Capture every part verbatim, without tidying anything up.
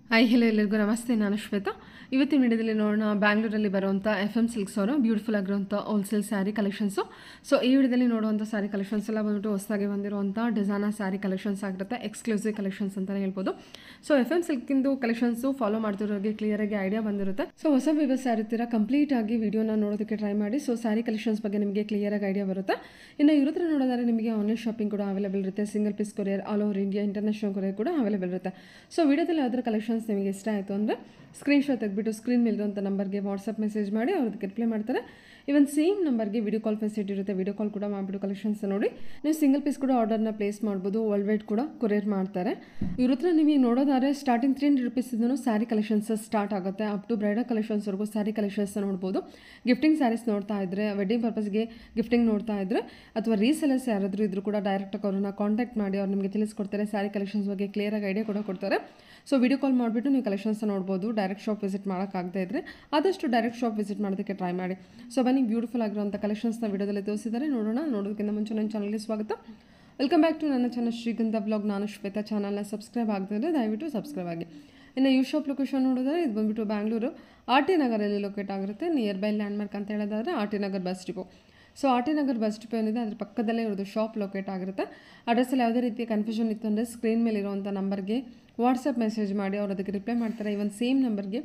Hi hello ಎಲ್ಲರಿಗೂ ನಮಸ್ತೆ. ನಾನು ಶ್ವೇತಾ. ಇವತ್ತಿನ ವಿಡಿಯೋದಲ್ಲಿ ನೋಡೋಣ ಬ್ಯಾಂಗ್ಳೂರಲ್ಲಿ ಬರುವಂಥ ಎಫ್ ಎಮ್ ಸಿಲ್ಕ್ಸ್ ಅವರು ಬ್ಯೂಟಿಫುಲ್ ಆಗಿರುವಂಥ ಹೋಲ್ಸೇಲ್ ಸ್ಯಾರಿ ಕಲೆಕ್ಷನ್ಸು. ಸೊ ಈ ವಿಡಿಯೋದಲ್ಲಿ ನೋಡುವಂಥ ಸ್ಯಾರಿ ಕಲೆಕ್ಷನ್ಸ್ ಎಲ್ಲ ಬಂದ್ಬಿಟ್ಟು ಹೊಸದಾಗಿ ಬಂದಿರುವಂಥ ಡಿಸೈನರ್ ಸ್ಯಾರಿ ಕಲೆಕ್ಷನ್ಸ್ ಆಗಿರುತ್ತೆ, ಎಕ್ಸ್ಕ್ಲೂಸಿವ್ ಕಲೆಕ್ಷನ್ಸ್ ಅಂತಲೇ ಹೇಳ್ಬೋದು. ಸೊ ಎಫ್ ಎಮ್ ಸಿಲ್ಕಿಂದು ಕಲೆಕ್ಷನ್ಸು ಫಾಲೋ ಮಾಡ್ತಿರೋರಿಗೆ ಕ್ಲಿಯರಾಗಿ ಐಡಿಯಾ ಬಂದಿರುತ್ತೆ. ಸೊ ಹೊಸ ವಿಡಿಯೋಸ್ ಯಾರಿರ್ತೀರ ಕಂಪ್ಲೀಟ್ ಆಗಿ ವಿಡಿಯೋನ ನೋಡೋದಕ್ಕೆ ಟ್ರೈ ಮಾಡಿ. ಸೊ ಸ್ಯಾರಿ ಕಲೆಕ್ಷನ್ಸ್ ಬಗ್ಗೆ ನಿಮಗೆ ಕ್ಲಿಯರಾಗಿ ಐಡಿಯಾ ಬರುತ್ತೆ. ಇನ್ನು ಇವ್ರ ಹತ್ರ ನೋಡೋದಾದ್ರೆ ನಿಮಗೆ ಆನ್ಲೈನ್ ಶಾಪಿಂಗ್ ಕೂಡ ಅವೈಲೇಬಲ್ ಇರುತ್ತೆ. Single piece courier all over India international courier ಕೂಡ ಅವೈಲೇಬಲ್ ಇರುತ್ತೆ. ಸೊ ವಿಡಿಯೋದಲ್ಲಿ ಯಾವ್ದಾದ್ರು ಕಲೆಕ್ಷನ್ಸ್ ನಿಮಗೆ ಇಷ್ಟ ಆಯಿತು ಅಂದರೆ ಸ್ಕ್ರೀನ್ಶಾಟ್ ತೆಗೆದುಬಿಟ್ಟು ಸ್ಕ್ರೀನ್ ಮೇಲಿರುವಂಥ ನಂಬರ್ಗೆ ವಾಟ್ಸಪ್ ಮೆಸೇಜ್ ಮಾಡಿ ಅವ್ರಿಗೆ ರಿಪ್ಲೈ ಮಾಡ್ತಾರೆ. ಇವನ್ ಸೇಮ್ ನಂಬರ್ಗೆ ವಿಡಿಯೋ ಕಾಲ್ ಫೆಸಿಲಿಟಿ ಇರುತ್ತೆ. ವಿಡಿಯೋ ಕಾಲ್ ಕೂಡ ಮಾಡಿಬಿಟ್ಟು ಕಲೆಕ್ಷನ್ಸ್ ನೋಡಿ ನೀವು ಸಿಂಗಲ್ ಪೀಸ್ ಕೂಡ ಆರ್ಡರ್ನ ಪ್ಲೇಸ್ ಮಾಡ್ಬೋದು. ವರ್ಲ್ಡ್ ವೈಡ್ ಕೂಡ ಕೊರಿಯರ್ ಮಾಡ್ತಾರೆ. ಇವ್ರ ಹತ್ರ ನೀವು ನೋಡೋದಾದ್ರೆ ಸ್ಟಾರ್ಟಿಂಗ್ ತ್ರೀ ಹಂಡ್ರೆಡ್ ರುಪೀಸಿಂದನೂ ಸ್ಯಾರಿ ಕಲೆಕ್ಷನ್ಸ್ ಸ್ಟಾರ್ಟ್ ಆಗುತ್ತೆ. ಅಪ್ ಟು ಬ್ರೈಡಲ್ ಕಲೆಕ್ಷನ್ಸ್ವರೆಗೂ ಸ್ಯಾರಿ ಕಲೆಕ್ಷನ್ಸ್ ನೋಡ್ಬೋದು. ಗಿಫ್ಟಿಂಗ್ ಸ್ಯಾರೀಸ್ ನೋಡ್ತಾ ಇದ್ದರೆ, ವೆಡ್ಡಿಂಗ್ ಪರ್ಪಸ್ಗೆ ಗಿಫ್ಟಿಂಗ್ ನೋಡ್ತಾ ಇದ್ದರೆ ಅಥವಾ ರೀಸೆಲರ್ಸ್ ಯಾರಾದರೂ ಇದ್ರೂ ಕೂಡ ಡೈರೆಕ್ಟಾಗಿ ಅವ್ರನ್ನ ಕಾಂಟ್ಯಾಕ್ಟ್ ಮಾಡಿ ಅವ್ರು ನಿಮಗೆ ತಿಳಿಸ್ಕೊಡ್ತಾರೆ. ಸ್ಯಾರಿ ಕಲೆಕ್ಷನ್ಸ್ ಬಗ್ಗೆ ಕ್ಲಿಯರಾಗಿ ಐಡಿಯಾ ಕೂಡ ಕೊಡ್ತಾರೆ. ಸೊ ವಿಡಿಯೋ ಕಾಲ್ ಮಾಡಿಬಿಟ್ಟು ನೀವು ಕಲೆಕ್ಷನ್ಸ್ ನೋಡ್ಬೋದು. ಡೈರೆಕ್ಟ್ ಶಾಪ್ ವಿಸಿಟ್ ಮಾಡೋಕ್ಕಾಗದೇ ಇದ್ದರೆ ಆದಷ್ಟು ಡೈರೆಕ್ಟ್ ಶಾಪ್ ವಿಸಿಟ್ ಮಾಡೋದಕ್ಕೆ ಟ್ರೈ ಮಾಡಿ. ಸೊ ಬನ್ನಿ, ಬ್ಯೂಟಿಫುಲ್ ಆಗಿರುವಂಥ ಕಲೆಕ್ಷನ್ಸ್ನ ವಿಡಿಯೋದಲ್ಲಿ ತೋರಿಸಿದ್ದಾರೆ, ನೋಡೋಣ. ನೋಡೋದಕ್ಕಿಂತ ಮುಂಚೆ ನನ್ನ ಚಾನಲ್ಗೆ ಸ್ವಾಗತ. ವೆಲ್ಕಮ್ ಬ್ಯಾಕ್ ಟು ನನ್ನ ಚಾನಲ್ ಶ್ರೀಗಂಧ ಬ್ಲಾಗ್. ನಾನು ಶ್ವೇತಾ. ಚಾನಲ್ನ ಸಬ್ಸ್ಕ್ರೈಬ್ ಆಗದಿದ್ದರೆ ದಯವಿಟ್ಟು ಸಬ್ಸ್ಕ್ರೈಬ್ ಆಗಿ. ಇನ್ನು ಯು ಶಾಪ್ ಲೊಕೇಶನ್ ನೋಡಿದ್ರೆ ಇದು ಬಂದುಬಿಟ್ಟು ಬ್ಯಾಂಗ್ಳೂರು ಆರ್ ಟಿ ನಗರಲ್ಲಿ ಲೊಕೇಟ್ ಆಗಿರುತ್ತೆ. ನಿಯರ್ ಬೈ ಲ್ಯಾಂಡ್ಮಾರ್ಕ್ ಅಂತ ಹೇಳೋದಾದರೆ R T Nagar bus depot. So R T Nagar bus depot ಏನಿದೆ ಅದ್ರ ಪಕ್ಕದಲ್ಲೇ ಇರೋದು ಶಾಪ್ ಲೊಕೇಟ್ ಆಗಿರುತ್ತೆ. ಅಡ್ರೆಸ್ಸಲ್ಲಿ ಯಾವುದೇ ರೀತಿಯ ಕನ್ಫ್ಯೂಷನ್ ಇತ್ತು ಅಂದರೆ ಸ್ಕ್ರೀನ್ ಮೇಲೆ ಇರುವಂಥ ನಂಬರ್ಗೆ ವಾಟ್ಸಪ್ ಮೆಸೇಜ್ ಮಾಡಿ ಅವ್ರು ಅದಕ್ಕೆ ರಿಪ್ಲೈ ಮಾಡ್ತಾರೆ. ಇವನ್ ಸೇಮ್ ನಂಬರ್ಗೆ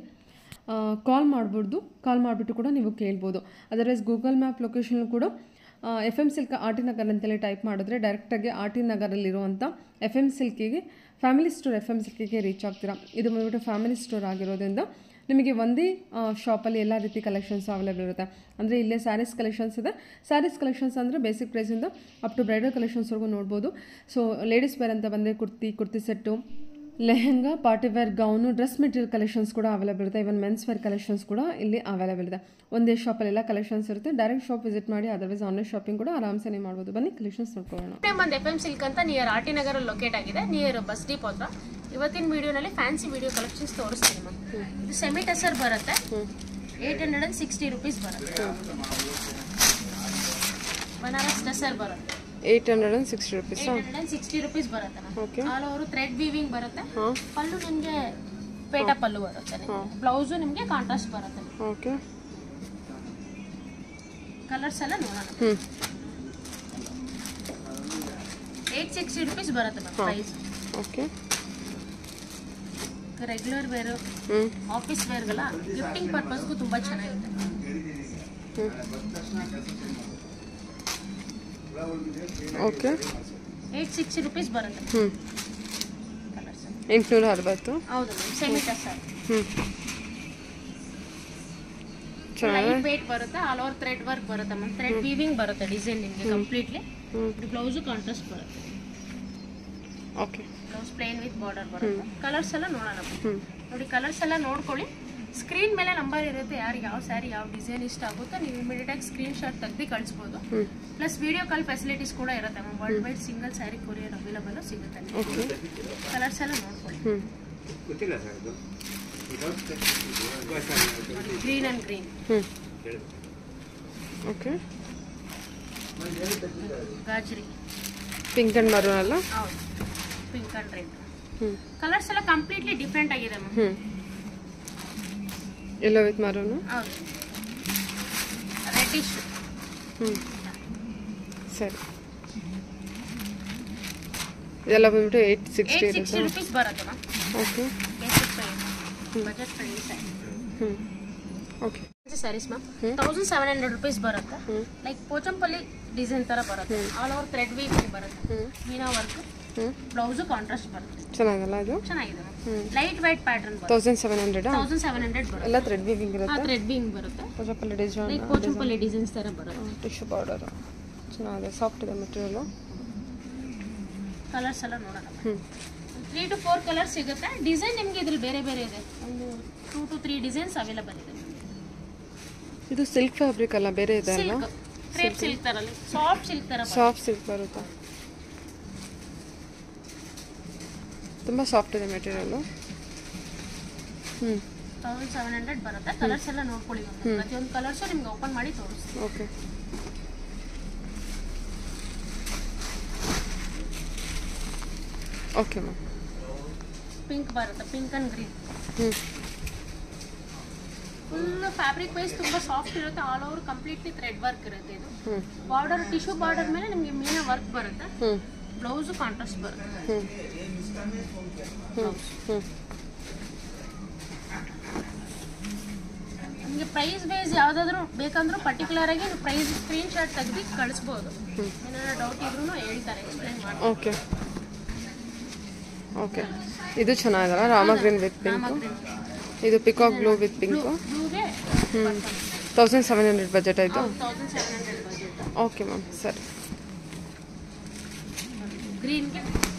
ಕಾಲ್ ಮಾಡ್ಬೋದು. ಕಾಲ್ ಮಾಡಿಬಿಟ್ಟು ಕೂಡ ನೀವು ಕೇಳ್ಬೋದು. ಅದರ್ವೈಸ್ ಗೂಗಲ್ ಮ್ಯಾಪ್ ಲೊಕೇಶನ್ ಕೂಡ F M silk R T Nagar ಅಂತೇಳಿ ಟೈಪ್ ಮಾಡಿದ್ರೆ ಡೈರೆಕ್ಟಾಗಿ ಆರ್ ಟಿ ನಗರಲ್ಲಿರುವಂಥ ಎಫ್ ಎಮ್ ಸಿಲ್ಕಿಗೆ ಫ್ಯಾಮಿಲಿ ಸ್ಟೋರ್ ಎಫ್ ಎಮ್ ಸಿಲ್ಕಿಗೆ ರೀಚ್ ಆಗ್ತೀರಾ. ಇದು ಬಂದ್ಬಿಟ್ಟು ಫ್ಯಾಮಿಲಿ ಸ್ಟೋರ್ ಆಗಿರೋದ್ರಿಂದ ನಿಮಗೆ ಒಂದೇ ಶಾಪಲ್ಲಿ ಎಲ್ಲ ರೀತಿ ಕಲೆಕ್ಷನ್ಸ್ ಅವೈಲೇಬಲ್ ಇರುತ್ತೆ. ಅಂದರೆ ಇಲ್ಲೇ ಸ್ಯಾರೀಸ್ ಕಲೆಕ್ಷನ್ಸ್ ಇದೆ. ಸ್ಯಾರೀಸ್ ಕಲೆಕ್ಷನ್ಸ್ ಅಂದರೆ ಬೇಸಿಕ್ ಪ್ರೈಸಿಂದ ಅಪ್ ಟು ಬ್ರೈಡಲ್ ಕಲೆಕ್ಷನ್ಸ್ವರೆಗೂ ನೋಡ್ಬೋದು. ಸೊ ಲೇಡೀಸ್ ವೇರ್ ಅಂತ ಬಂದರೆ kurti, kurti set, lehenga, party wear gown, dress material collections ಕೂಡ ಅವೈಲೇಬಲ್ ಇರುತ್ತೆ. ಇವನ್ ಮೆನ್ಸ್ ವೇರ್ ಕಲೆಕ್ಷನ್ಸ್ ಕೂಡ ಇಲ್ಲಿ ಅವೈಲೇಬಲ್ ಇದೆ. ಒಂದೇ ಶಾಪಲ್ಲಿ ಎಲ್ಲ ಕಲೆಕ್ಷನ್ಸ್ ಇರುತ್ತೆ. ಡೈರೆಕ್ಟ್ ಶಾಪ್ ವಿಸಿಟ್ ಮಾಡಿ, ಅದರ್ವೈಸ್ ಆನ್ಲೈನ್ ಶಾಪಿಂಗ್ ಕೂಡ ಆರಾಮ್ಸೆ ನೀವು ಮಾಡ್ಬೋದು. ಬನ್ನಿ ಕಲೆಕ್ಷನ್ಸ್ ನೋಡ್ಕೊಳ್ಳೋಣ. ಒಂದು ಎಫ್ ಎಂ ಸಿಲ್ಕ್ ಅಂತ near R T Nagar locate ಆಗಿದೆ, ನಿಯರ್ ಬಸ್ ಡಿಪೋ ಹತ್ರ. ಇವತ್ತಿನ ವಿಡಿಯೋನಲ್ಲಿ ಫ್ಯಾನ್ಸಿ ವಿಡಿಯೋ ಕಲೆಕ್ಷನ್ಸ್ ತೋರಿಸ್ತೀನಿ ಮ್ಯಾಮ್. ಇದು ಸೆಮಿ ಟಸರ್ ಬರುತ್ತೆ, eight hundred and sixty rupees ಬರುತ್ತೆ. ಬನಾರಸ್ ಟಸರ್ ಬರುತ್ತೆ, eight hundred and sixty rupees eight hundred and sixty rupees ಬರುತ್ತೆ. ಆಲ್ ಓವರ್ ಥ್ರೆಡ್ ವೀವಿಂಗ್ ಬರುತ್ತೆ. ಪಲ್ಲು ನಿಮಗೆ ಪೇಟ ಪಲ್ಲು ಬರುತ್ತೆ. ಬ್ಲೌಸು ನಿಮಗೆ ಕಾಂಟ್ರಾಸ್ಟ್ ಬರುತ್ತೆ. ಓಕೆ, ಕಲರ್ಸ್ ಎಲ್ಲ ನೋಡೋಣ. ಏಟ್ ಸಿಕ್ಸ್ಟಿ ರುಪೀಸ್ ಬರುತ್ತೆ ma'am price. Okay, regular wear, office ವೇರ್ಗೆಲ್ಲ ಗಿಫ್ಟಿಂಗ್ ಪರ್ಪಸ್ಗೂ ತುಂಬ ಚೆನ್ನಾಗಿದೆ. ಓಕೆ, ಏಟ್ ಸಿಕ್ಸ್ಟಿ ರುಪೀಸ್ ಬರುತ್ತೆ. ಹ್ಞೂ, ಎಂಟುನೂರ ಅರವತ್ತು. ಹೌದು ಮ್ಯಾಮ್, ಸೆಮಿ ಟಸರ್. ಹ್ಞೂ, ಲೈಟ್ ವೇಟ್ ಬರುತ್ತೆ. ಆಲ್ ಓವರ್ ಥ್ರೆಡ್ ವರ್ಕ್ ಬರುತ್ತೆ ಮ್ಯಾಮ್. ಥ್ರೆಡ್ ವೀವಿಂಗ್ ಬರುತ್ತೆ ಡಿಸೈನ್ ನಿಮಗೆ ಕಂಪ್ಲೀಟ್ಲಿ. ಬ್ಲೌಸು ಕಾಂಟ್ರಾಸ್ಟ್ ಬರುತ್ತೆ. Okay, blouse plain with border ಬರುತ್ತೆ. ಕಲರ್ಸ್ ಎಲ್ಲ ನೋಡೋಣ ನೋಡಿ. ಕಲರ್ಸ್ ಎಲ್ಲ ನೋಡ್ಕೊಳ್ಳಿ. ಸ್ಕ್ರೀನ್ ಮೇಲೆ ನಂಬರ್ ಇರುತ್ತೆ. ಯಾರಿಗೆ ಯಾವ ಸ್ಯಾರಿ ಯಾವ ಡಿಸೈನ್ ಇಷ್ಟ ಆಗುತ್ತೋ ನೀವು ಇಮಿಡಿಯೇಟ್ ಆಗಿ ಸ್ಕ್ರೀನ್ ಶಾಟ್ ತೆಗೆದು ಕಳಿಸ್ಬೋದು. ಪ್ಲಸ್ ವಿಡಿಯೋ ಕಾಲ್ ಫೆಸಿಲಿಟೀಸ್ ಕೂಡ ಇರುತ್ತೆ ma'am. World wide single sari courier available ಸಿಗುತ್ತೆ. ಕಲರ್ಸ್ ಎಲ್ಲ ನೋಡ್ಕೊಳ್ಳಿ. Green and green. ಓಕೆ, ಗಾಜರಿ, ಪಿಂಕ್ ಅಂಡ್ ಮರೂನ್ ಅಲ್ಲ? ಹೌದು, ಪಿಂಕ್ ಅಂಡ್ ರೆಡ್. ಕಲರ್ಸ್ ಎಲ್ಲ ಕಂಪ್ಲೀಟ್ಲಿ ಡಿಫ್ರೆಂಟ್ ಆಗಿದೆ ಮ್ಯಾಮ್. Yellow with maroon. ಹೌದು, ರೆಡ್ಡಿಶ್. ಹ್ಞೂ, ಸರಿ. ಇದೆಲ್ಲ ಬಂದ್ಬಿಟ್ಟು ಏಟ್ ಸಿಕ್ಸ್ಟಿ ಸಿಕ್ಸ್ಟಿ ರುಪೀಸ್ ಬರುತ್ತೆ ma'am. Okay, budget friendly sari. ಹ್ಞೂ, okay. Saris ma'am thousand seven hundred rupees ಬರುತ್ತೆ. ಲೈಕ್ ಪೋಚಂಪಲ್ಲಿ ಡಿಸೈನ್ ತರ ಬರುತ್ತೆ. ಆಲ್ ಓವರ್ ಥ್ರೆಡ್ ವೀವಿಂಗ್ ಬರುತ್ತೆ. ಮೀನಾ ವರ್ಕ್, ಬ್ಲೌಸು ಕಾಂಟ್ರಾಸ್ಟ್ ಬರುತ್ತೆ. ಚೆನ್ನಾಗಲ್ಲ ಇದು? ಚೆನ್ನಾಗಿದೆ ಮ್ಯಾಮ್. ಲೈಟ್ ವೈಟ್ ಪ್ಯಾಟರ್ನ್ ಬರುತ್ತೆ. Thousand seven hundred thousand seven hundred ಬರುತ್ತೆ. ಎಲ್ಲ ಥ್ರೆಡ್ ವೀವಿಂಗ್ ಇರುತ್ತೆ. ಥ್ರೆಡ್ ವೀವಿಂಗ್ ಬರುತ್ತೆ. Pochampalli design, like Pochampalli designs ತರ ಬರುತ್ತೆ. ಟಿಶ್ಯೂ ಬಾರ್ಡರ್ ಚೆನ್ನಾಗಿದೆ, ಸಾಫ್ಟ್ ಇದೆ ಮೆಟೀರಿಯಲ್. ಕಲರ್ಸ್ ಎಲ್ಲ ನೋಡೋಣ. ತ್ರೀ ಟು ಫೋರ್ ಕಲರ್ಸ್ ಸಿಗುತ್ತೆ. ಡಿಸೈನ್ ನಿಮಗೆ ಇದ್ರಲ್ಲಿ ಬೇರೆ ಬೇರೆ ಇದೆ. ಒಂದು two to three designs available ಇದೆ. ಇದು ಸಿಲ್ಕ್ ಫ್ಯಾಬ್ರಿಕ್ ಅಲ್ಲ, ಬೇರೆ ಇದೆ ಅಲ್ಲ? ಕ್ರೇಪ್ ಸಿಲ್ಕ್ ತರ, ಸಾಫ್ಟ್ ಸಿಲ್ಕ್ ತರ. ಸಾಫ್ಟ್ ಸಿಲ್ಕ್ ಬರುತ್ತಾ? ತುಂಬ ಸಾಫ್ಟ್ ಇದೆ ಮೆಟೀರಿಯಲ್. ಹ್ಞೂ, ತೌಸಂಡ್ ಸೆವೆನ್ ಹಂಡ್ರೆಡ್ ಬರುತ್ತೆ. ಕಲರ್ಸ್ ಎಲ್ಲ ನೋಡ್ಕೊಳ್ಳಿ. ಪ್ರತಿಯೊಂದು ಕಲರ್ಸು ನಿಮ್ಗೆ ಓಪನ್ ಮಾಡಿ ತೋರಿಸ್ತೀನಿ. Okay, okay ma'am. ಪಿಂಕ್ ಬರುತ್ತೆ, ಪಿಂಕ್ ಅಂಡ್ ಗ್ರೀನ್. ಹ್ಞೂ ಫುಲ್ ಫ್ಯಾಬ್ರಿಕ್ ವೈಸ್ ತುಂಬ ಸಾಫ್ಟ್ ಇರುತ್ತೆ. All over completely thread work ಇರುತ್ತೆ. ಇದು ಹ್ಞೂ ಬಾರ್ಡರ್ ಟಿಶ್ಯೂ ಬಾರ್ಡರ್ ಮೇಲೆ ನಿಮಗೆ ಮೀನ ವರ್ಕ್ ಬರುತ್ತೆ. ಹ್ಞೂ ಬ್ಲೌಸು ಕಾಂಟ್ರಾಸ್ಟ್ ಬರುತ್ತೆ. ಹ್ಞೂ ಹ್ಞೂ ಹ್ಞೂ ನಿಮಗೆ ಪ್ರೈಸ್ ವೈಸ್ ಯಾವುದಾದ್ರೂ ಬೇಕಂದ್ರೂ ಪರ್ಟಿಕ್ಯುಲರ್ ಆಗಿ ನೀವು ಪ್ರೈಸ್ ಸ್ಕ್ರೀನ್ ಶಾಟ್ ತೆಗೆದು ಕಳಿಸ್ಬೋದು. ಏನಾದ್ರು ಡೌಟ್ ಇದ್ರೂ ಹೇಳ್ತಾರೆ, ಎಕ್ಸ್ಪ್ಲೈನ್ ಮಾಡಿ. ಓಕೆ ಓಕೆ ಇದು ಚೆನ್ನಾಗಲ್ಲ, ರಾಮ ಗ್ರೀನ್ ವಿತ್ ಪಿಂಕು. ಇದು ಪಿಕಾಕ್ ಬ್ಲೂ ವಿತ್ ಪಿಂಕು. ಬ್ಲೂಗೆ ಹ್ಞೂ ತೌಸಂಡ್ ಸೆವೆನ್ ಹಂಡ್ರೆಡ್ ಬಜೆಟ್ ಆಯಿತು. Thousand seven hundred budget. Okay ma'am ಸರಿ. ಗ್ರೀನ್ಗೆ